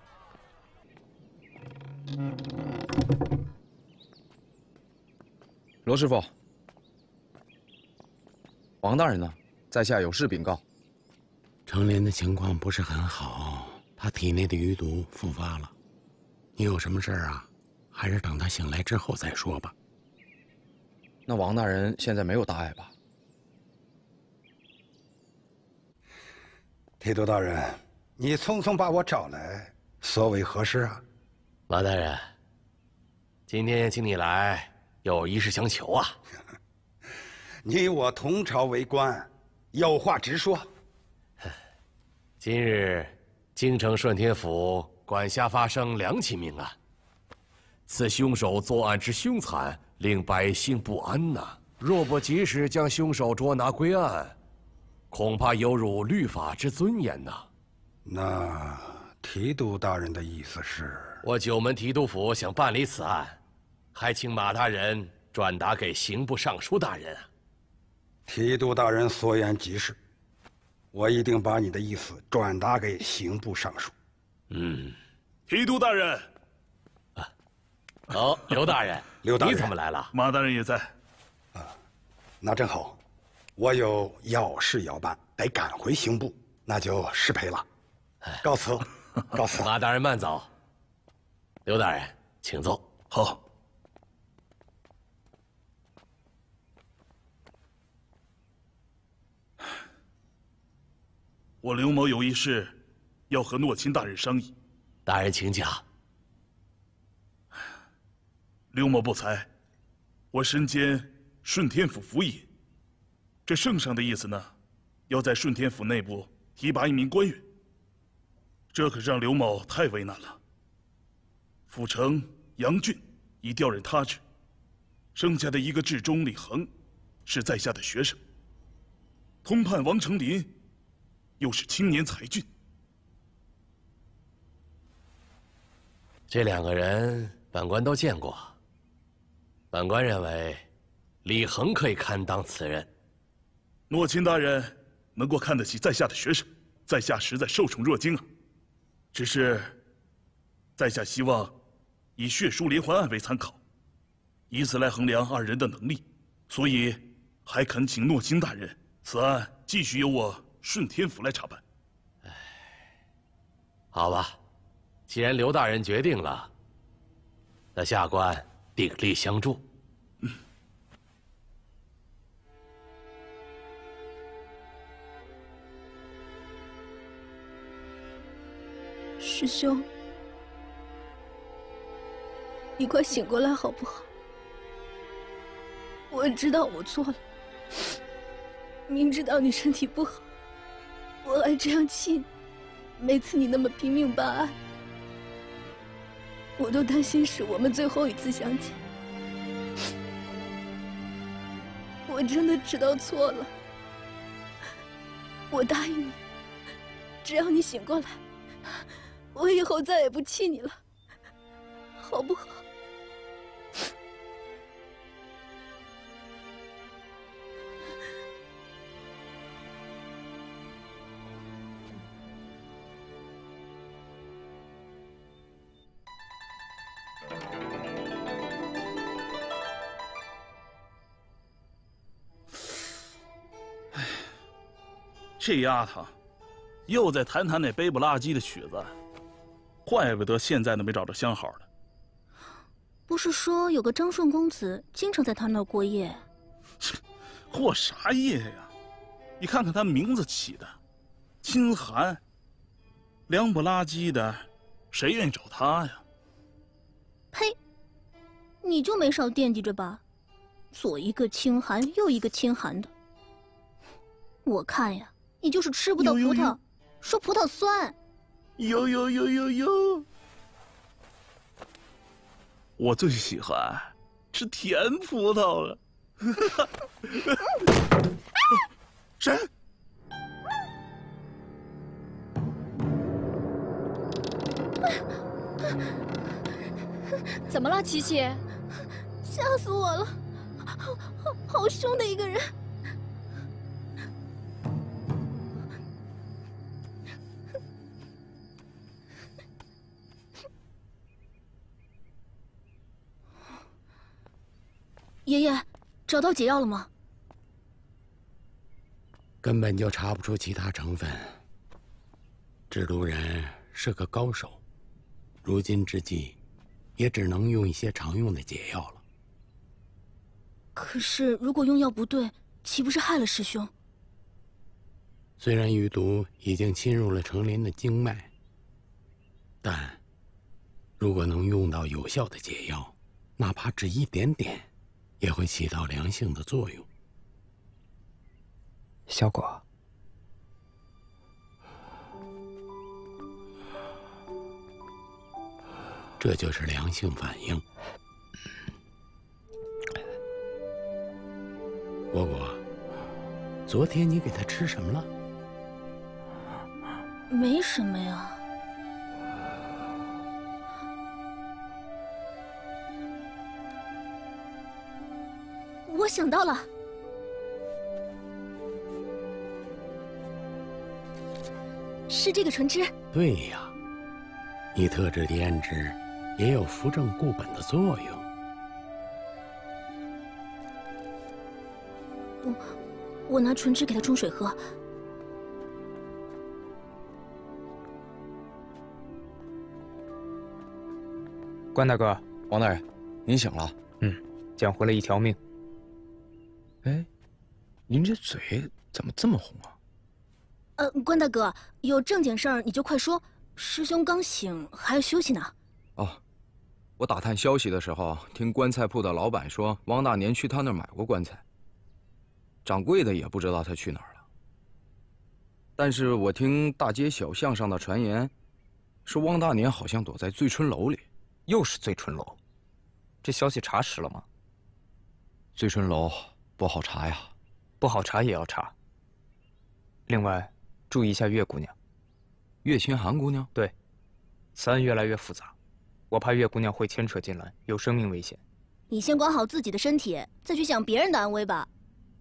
罗师傅，王大人呢？在下有事禀告。 程林的情况不是很好，他体内的余毒复发了。你有什么事儿啊？还是等他醒来之后再说吧。 那王大人现在没有大碍吧？ 提督大人，你匆匆把我找来，所为何事啊？ 王大人，今天请你来，有一事相求啊。 你我同朝为官，有话直说。 今日京城顺天府管辖发生2起命案，此凶手作案之凶残，令百姓不安呐。若不及时将凶手捉拿归案，恐怕有辱律法之尊严呐。 那提督大人的意思是？ 我九门提督府想办理此案，还请马大人转达给刑部尚书大人啊。 提督大人所言极是，我一定把你的意思转达给刑部尚书。 提督大人。 哦，刘大人， 刘大人， 你怎么来了？ 马大人也在。 那正好，我有要事要办，得赶回刑部，那就失陪了。告辞，告辞。 马大人慢走。刘大人，请坐。 好。我刘某有一事，要和诺钦大人商议。 大人请讲。 刘某不才，我身兼顺天府府尹，这圣上的意思呢，要在顺天府内部提拔一名官员。这可让刘某太为难了。府城杨俊已调任他职，剩下的一个治中李恒，是在下的学生。通判王成林，又是青年才俊。 这2个人，本官都见过。本官认为，李恒可以堪当此任。 诺钦大人能够看得起在下的学生，在下实在受宠若惊啊。只是，在下希望以血书连环案为参考，以此来衡量2人的能力，所以还恳请诺钦大人，此案继续由我顺天府来查办。 好吧，既然刘大人决定了，那下官鼎力相助。 师兄，你快醒过来好不好？我知道我错了，明知道你身体不好，我还这样气你。每次你那么拼命办案，我都担心是我们最后一次相见。我真的知道错了，我答应你，只要你醒过来，我以后再也不气你了，好不好？ 这丫头又在弹那背不拉几的曲子，怪不得现在都没找着相好的。 不是说有个张顺公子经常在他那儿过夜？ 过啥夜呀？你看看他名字起的，清寒，凉不拉几的，谁愿意找他呀？ 呸！你就没少惦记着吧？左一个清寒，右一个清寒的。我看呀，你就是吃不到葡萄，说葡萄酸。 哟！我最喜欢吃甜葡萄了。谁？ 怎么了，琪琪？ 吓死我了！好凶的一个人！爷爷，找到解药了吗？ 根本就查不出其他成分。制毒人是个高手，如今之计，也只能用一些常用的解药了。 可是，如果用药不对，岂不是害了师兄？ 虽然余毒已经侵入了程林的经脉，但如果能用到有效的解药，哪怕只一点点，也会起到良性的作用。 小果， 这就是良性反应。果果，昨天你给他吃什么了？ 没什么呀。我想到了，是这个纯汁。 对呀，你特制的胭脂也有扶正固本的作用。 我拿纯汁给他冲水喝。 关大哥， 王大人，您醒了。 捡回了一条命。 哎，您这嘴怎么这么红啊？ 关大哥，有正经事儿你就快说。师兄刚醒，还要休息呢。 哦，我打探消息的时候，听棺材铺的老板说，王大年去他那儿买过棺材。掌柜的也不知道他去哪儿了。但是我听大街小巷上的传言，说汪大年好像躲在醉春楼里。 又是醉春楼，这消息查实了吗？ 醉春楼不好查呀， 不好查也要查。另外，注意一下月姑娘。 岳清寒姑娘？ 对，此案越来越复杂，我怕岳姑娘会牵扯进来，有生命危险。 你先管好自己的身体，再去想别人的安危吧。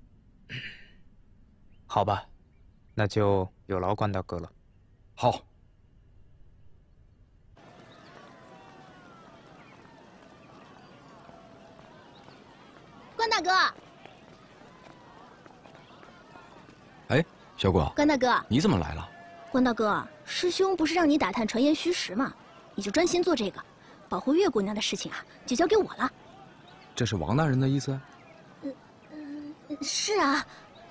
好吧，那就有劳关大哥了。 好。 关大哥， 哎，小果。 关大哥， 你怎么来了？ 关大哥，师兄不是让你打探传言虚实吗？你就专心做这个，保护月姑娘的事情啊，就交给我了。 这是王大人的意思？ 是啊。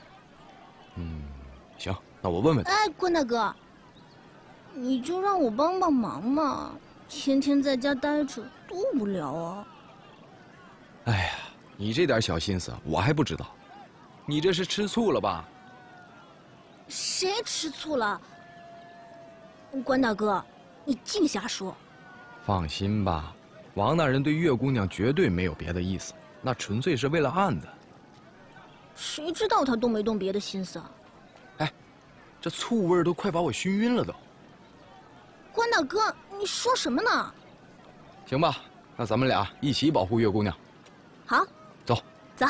行，那我问问他。 哎，关大哥，你就让我帮帮忙嘛，天天在家待着多无聊啊。 哎呀，你这点小心思我还不知道，你这是吃醋了吧？ 谁吃醋了？关大哥，你净瞎说。 放心吧，王大人对月姑娘绝对没有别的意思，那纯粹是为了案子。 谁知道他动没动别的心思啊？ 哎，这醋味都快把我熏晕了都。 关大哥，你说什么呢？ 行吧，那咱们俩一起保护月姑娘。 好， 走。 走。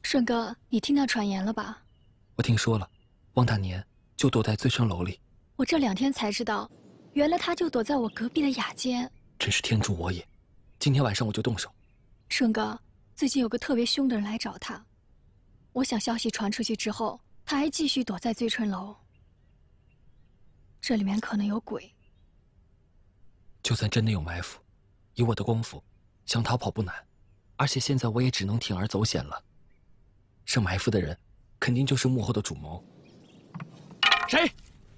顺哥，你听到传言了吧？ 我听说了，汪大年就躲在醉春楼里。 我这2天才知道，原来他就躲在我隔壁的雅间。 真是天助我也！今天晚上我就动手。 顺哥，最近有个特别凶的人来找他，我想消息传出去之后，他还继续躲在醉春楼。这里面可能有鬼。 就算真的有埋伏，以我的功夫，想逃跑不难。而且现在我也只能铤而走险了。设埋伏的人，肯定就是幕后的主谋。 谁？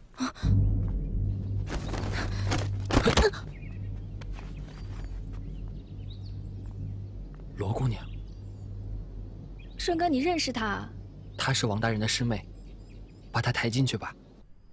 罗姑娘。 顺哥，你认识她？ 她是王大人的师妹，把她抬进去吧。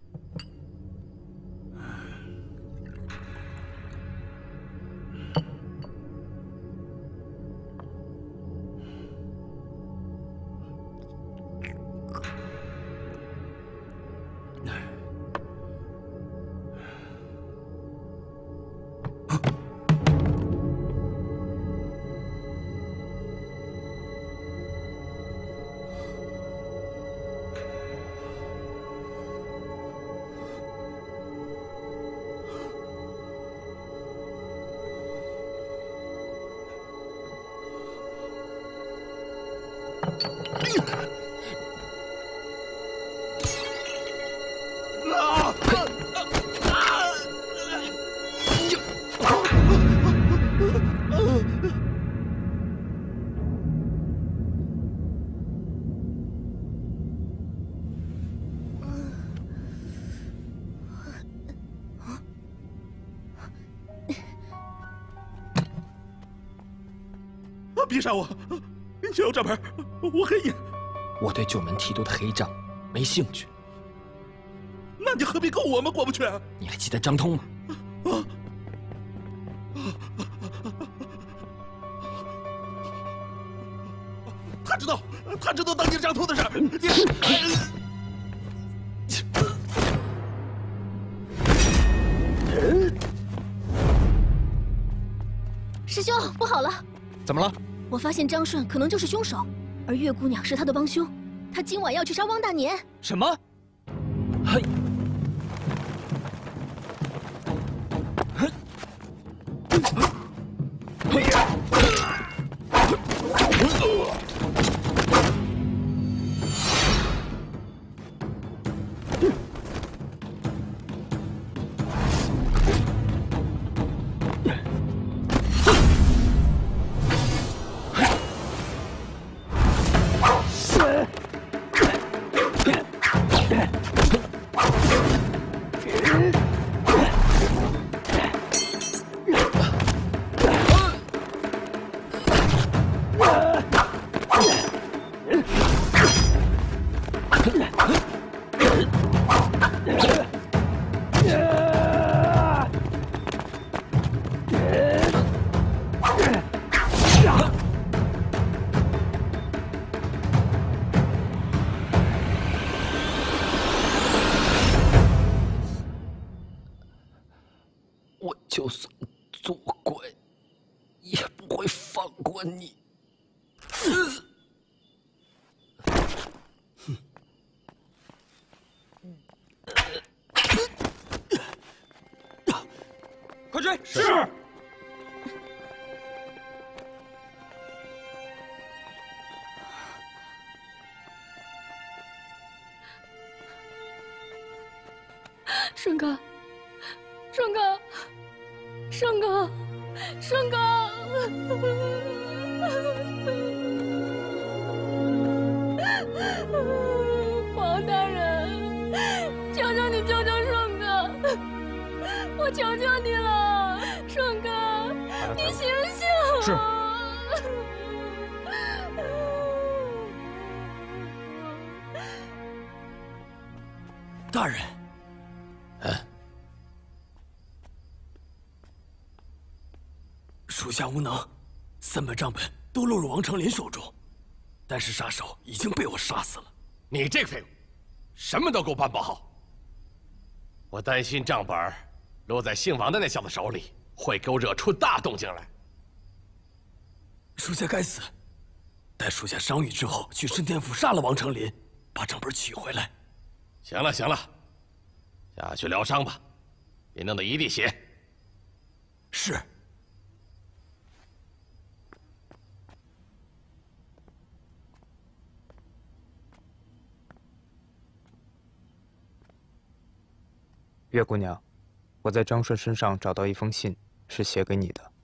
别杀我！就有这门，我可以。 我对九门提督的黑账没兴趣。 那你何必跟我们过不去？ 你还记得张通吗？ 他知道当年张通的事儿。 师兄，不好了！ 怎么了？ 我发现张顺可能就是凶手，而月姑娘是他的帮凶，他今晚要去杀汪大年。 什么？嘿！就算做鬼，也不会放过你。 快追！ 是。 顺哥，顺哥。顺哥，顺哥，王大人，求求你救救顺哥，我求求你了，顺哥，你醒醒！ 是。大人。属下无能，3本账本都落入王长林手中，但是杀手已经被我杀死了。 你这个废物，什么都给我办不好。我担心账本落在姓王的那小子手里，会给我惹出大动静来。 属下该死， 待属下伤愈之后，去升天府杀了王成林，把账本取回来。 行了行了，下去疗伤吧，别弄得一地血。 是。 月姑娘，我在张顺身上找到一封信，是写给你的。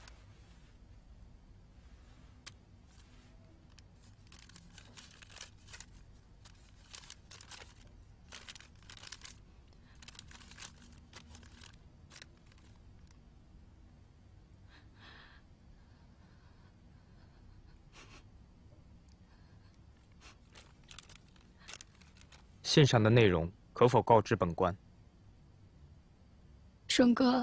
信上的内容可否告知本官？ 顺哥，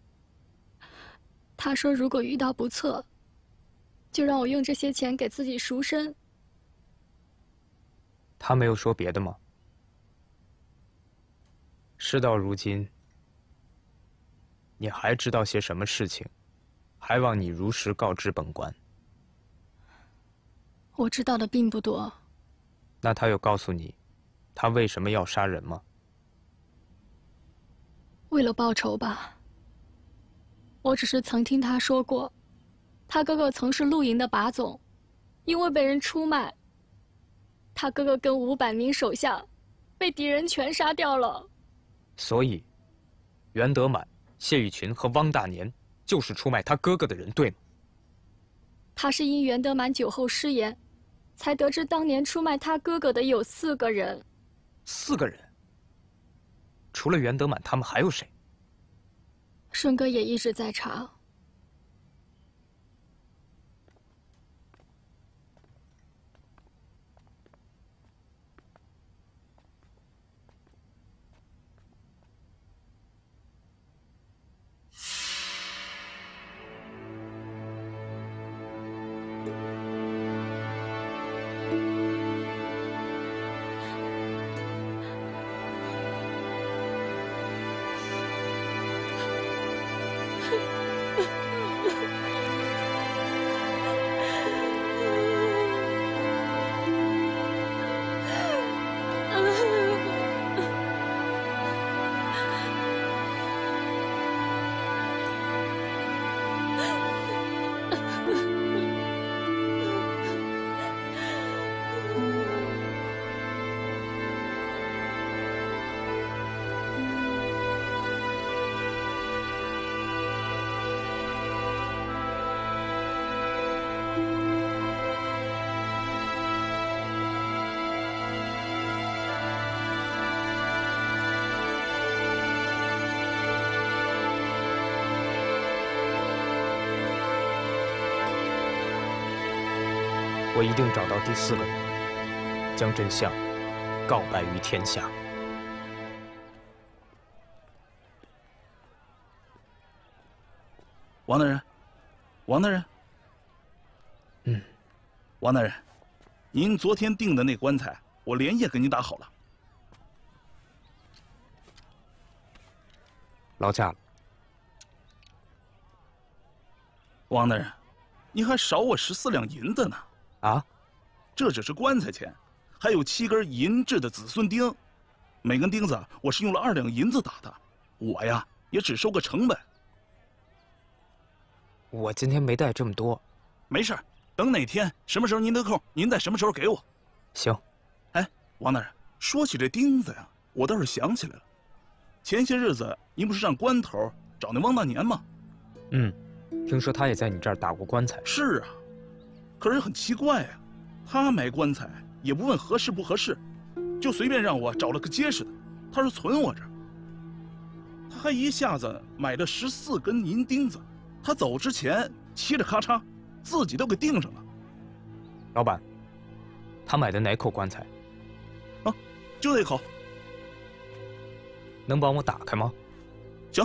他说如果遇到不测，就让我用这些钱给自己赎身。 他没有说别的吗？事到如今，你还知道些什么事情？还望你如实告知本官。 我知道的并不多。 那他有告诉你，他为什么要杀人吗？ 为了报仇吧。我只是曾听他说过，他哥哥曾是露营的把总，因为被人出卖，他哥哥跟500名手下被敌人全杀掉了。 所以，袁德满、谢玉群和汪大年就是出卖他哥哥的人，对吗？ 他是因袁德满酒后失言，才得知当年出卖他哥哥的有4个人。 4个人？除了袁德满，他们还有谁？ 顺哥也一直在查。 我一定找到第4个人，将真相告白于天下。 王大人，王大人，王大人，您昨天订的那棺材，我连夜给您打好了。 劳驾了。 王大人，你还少我14两银子呢。 啊， 这只是棺材钱，还有7根银制的子孙钉，每根钉子我是用了2两银子打的，我呀也只收个成本。 我今天没带这么多。 没事，等哪天什么时候您得空，您在什么时候给我。 行。 哎，王大人，说起这钉子呀，我倒是想起来了，前些日子您不是让关头找那汪大年吗？ 听说他也在你这儿打过棺材。 是啊。可是很奇怪呀，他买棺材也不问合适不合适，就随便让我找了个结实的，他说存我这儿。他还一下子买了14根银钉子，他走之前嘁哩咔嚓，自己都给钉上了。 老板，他买的哪口棺材？ 啊，就那口。 能帮我打开吗？ 行。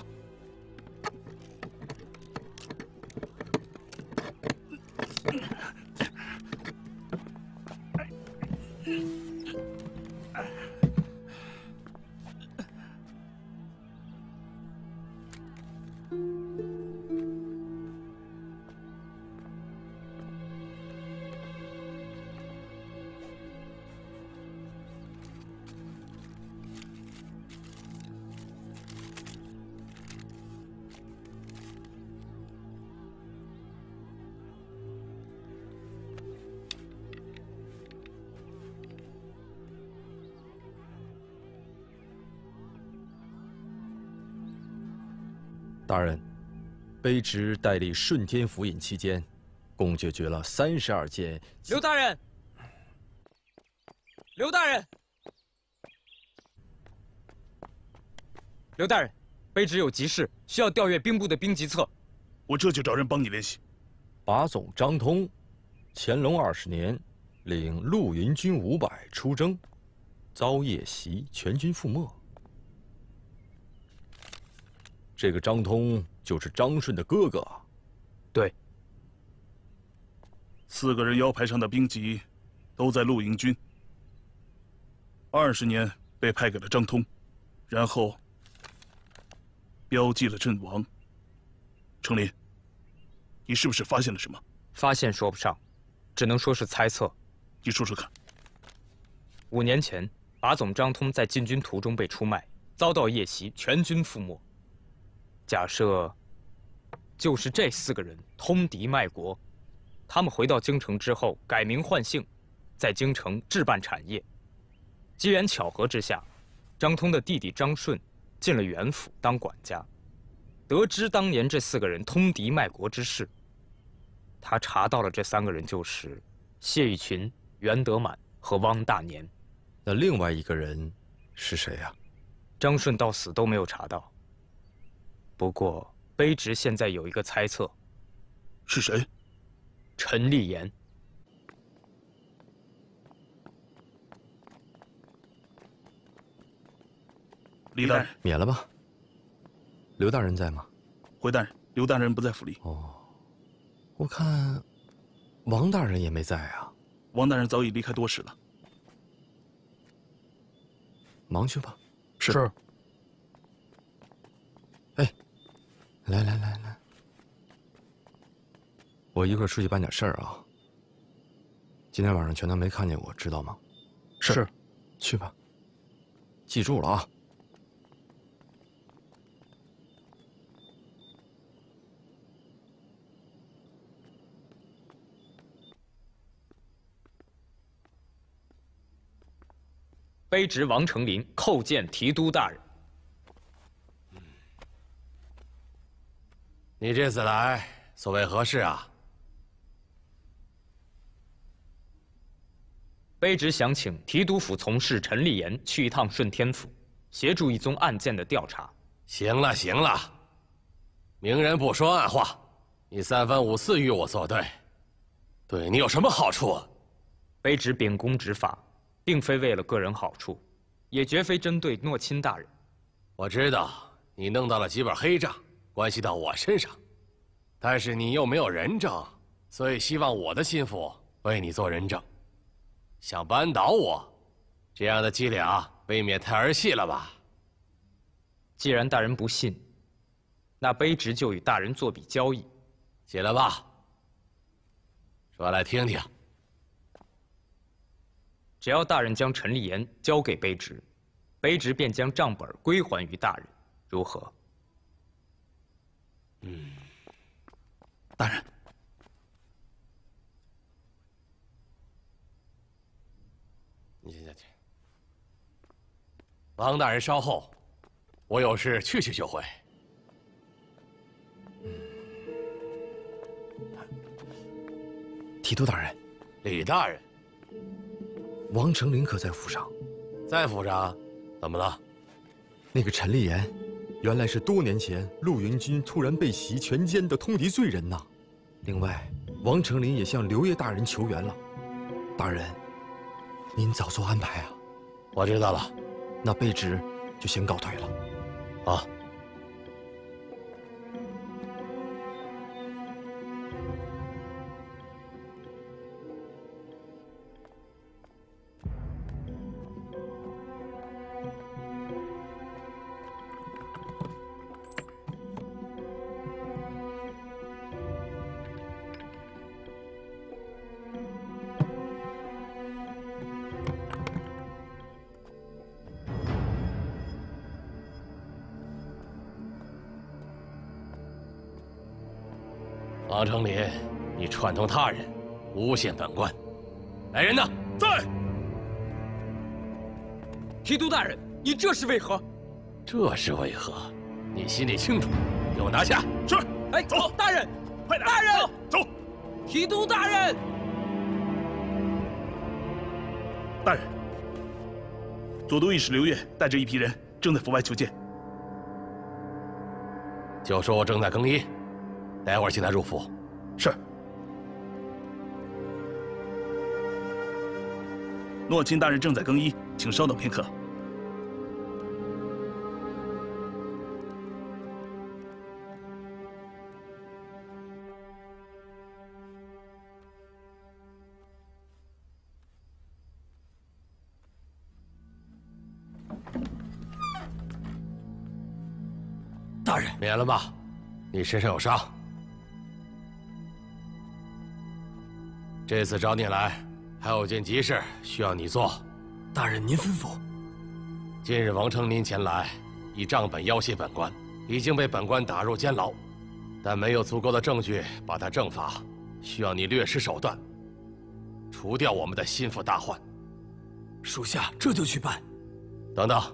大人，卑职代理顺天府尹期间，共解决了32件。 刘大人，刘大人，刘大人，卑职有急事，需要调阅兵部的兵籍册。 我这就找人帮你联系。 把总张通，乾隆20年，领陆云军500出征，遭夜袭，全军覆没。这个张通就是张顺的哥哥啊。 对。 4个人腰牌上的兵籍，都在陆营军。20年被派给了张通，然后标记了阵亡。程林，你是不是发现了什么？ 发现说不上，只能说是猜测。 你说说看。 5年前，把总张通在进军途中被出卖，遭到夜袭，全军覆没。假设就是这4个人通敌卖国。 他们回到京城之后，改名换姓，在京城置办产业。机缘巧合之下，张通的弟弟张顺进了元府当管家，得知当年这4个人通敌卖国之事，他查到了这3个人就是谢玉群、袁德满和汪大年。 那另外一个人是谁呀？ 张顺到死都没有查到。不过卑职现在有一个猜测， 是谁？ 陈立言， 李大人， 免了吧。刘大人在吗？ 回大人，刘大人不在府里。 哦，我看王大人也没在啊。 王大人早已离开多时了。 忙去吧。 是。 哎，来。 我一会儿出去办点事儿啊。今天晚上全都没看见我，知道吗？ 是。 去吧。记住了啊。 卑职王成林叩见提督大人。 你这次来所谓何事啊？ 卑职想请提督府从事陈立言去一趟顺天府，协助一宗案件的调查。 行了，明人不说暗话，你3番5次与我作对，对你有什么好处？ 卑职秉公执法，并非为了个人好处，也绝非针对诺钦大人。 我知道你弄到了几本黑账，关系到我身上，但是你又没有人证，所以希望我的心腹为你做人证。 想扳倒我，这样的伎俩未免太儿戏了吧？ 既然大人不信，那卑职就与大人做笔交易， 写了吧？说来听听。 只要大人将陈立言交给卑职，卑职便将账本归还于大人，如何？ 大人。 你先下去。王大人稍后，我有事去就回。 提督大人， 李大人， 王成林可在府上？ 在府上，怎么了？ 那个陈立言，原来是多年前陆云军突然被袭全歼的通敌罪人呐。另外，王成林也向刘烨大人求援了。大人。 您早做安排啊！ 我知道了， 那卑职就先告退了。 啊。王成林，你串通他人，诬陷本官，来人呐！ 在。 提督大人，你这是为何？ 这是为何？你心里清楚。 给我拿下！ 是。 哎，走，大人， 快点！ 大人， 走！ 提督大人， 大人，左都御史刘越带着一批人正在府外求见。 就说我正在更衣，待会儿请他入府。 是。诺钦大人正在更衣，请稍等片刻。 大人， 免了吧，你身上有伤。这次找你来，还有件急事需要你做。 大人，您吩咐。 近日王成林前来，以账本要挟本官，已经被本官打入监牢，但没有足够的证据把他正法，需要你略施手段，除掉我们的心腹大患。 属下这就去办。 等等。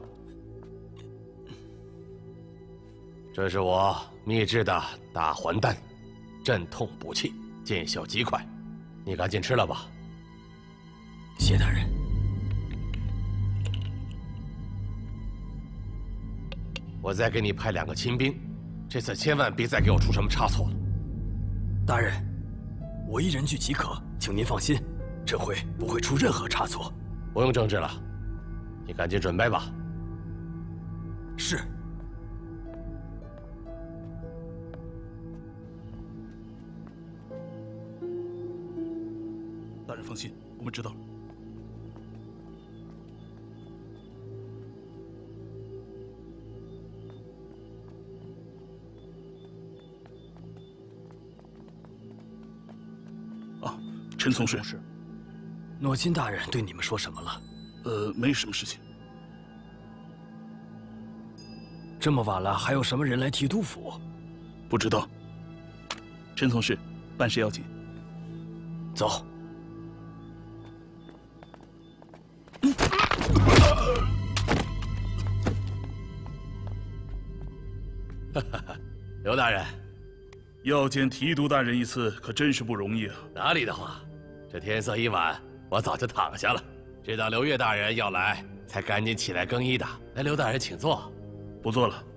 这是我秘制的大还丹，镇痛补气，见效极快，你赶紧吃了吧。 谢大人。 我再给你派2个亲兵，这次千万别再给我出什么差错了。 大人，我一人去即可，请您放心，这回不会出任何差错。 不用争执了，你赶紧准备吧。 是。 大人放心，我们知道了。啊，陈从事， 诺钦大人对你们说什么了？ 没什么事情。 这么晚了，还有什么人来提督府？ 不知道。陈从事，办事要紧。 走。 刘大人， 要见提督大人一次，可真是不容易啊！ 哪里的话，这天色已晚，我早就躺下了。知道刘越大人要来，才赶紧起来更衣的。来，刘大人请坐。 不坐了。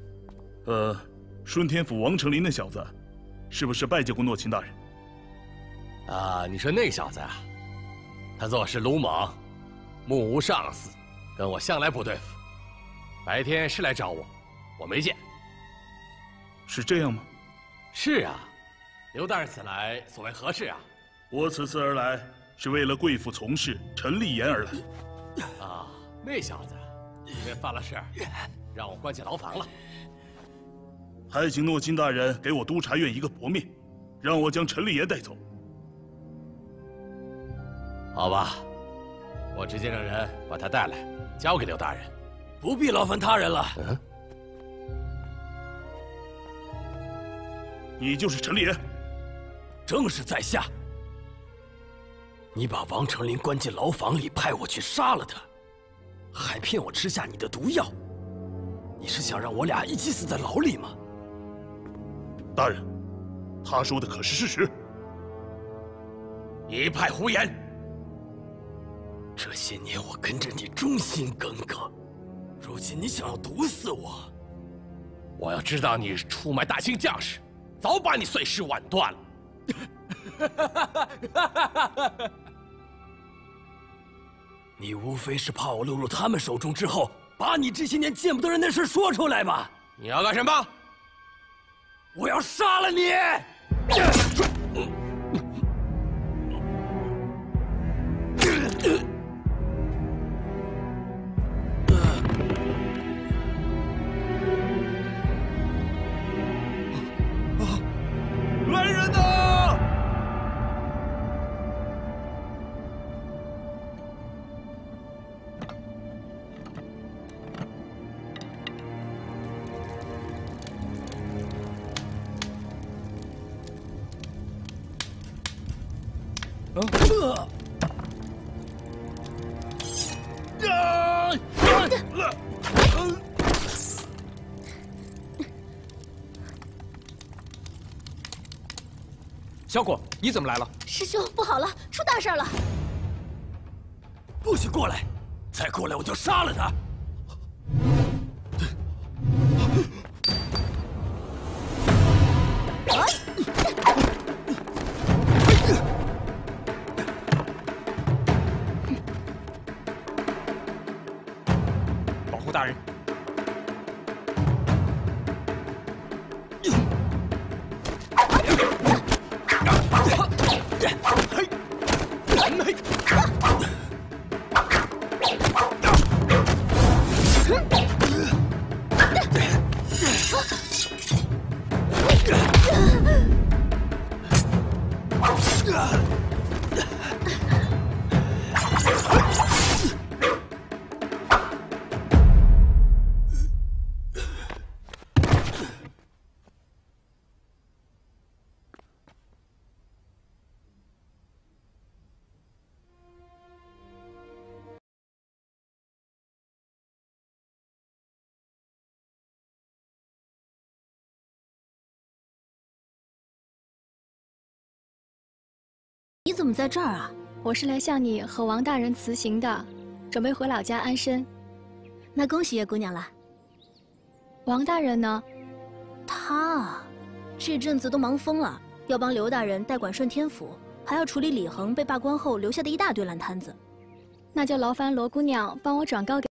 顺天府王成林那小子，是不是拜见过诺钦大人？ 啊，你说那小子啊，他做事鲁莽，目无上司，跟我向来不对付。白天是来找我，我没见。 是这样吗？ 是啊，刘大人此来所为何事啊？ 我此次而来，是为了贵府从事陈立言而来。 啊，那小子因为犯了事，让我关进牢房了。 还请诺钦大人给我督察院一个薄面，让我将陈立言带走。 好吧，我直接让人把他带来，交给刘大人。 不必劳烦他人了。 你就是陈立言？ 正是在下。你把王成林关进牢房里，派我去杀了他，还骗我吃下你的毒药。你是想让我俩一起死在牢里吗？ 大人，他说的可是事实？ 一派胡言！ 这些年我跟着你忠心耿耿，如今你想要毒死我？ 我要知道你出卖大清将士，早把你碎尸万段了。 你无非是怕我落入他们手中之后，把你这些年见不得人的事说出来吧？ 你要干什么？ 我要杀了你！ 来人呐！ 小果，你怎么来了？ 师兄，不好了，出大事了！ 不许过来！再过来我就杀了他！ 保护大人！ 你怎么在这儿啊？ 我是来向你和王大人辞行的，准备回老家安身。 那恭喜叶姑娘了。 王大人呢？ 他啊，这阵子都忙疯了，要帮刘大人代管顺天府，还要处理李恒被罢官后留下的一大堆烂摊子。 那就劳烦罗姑娘帮我转告给。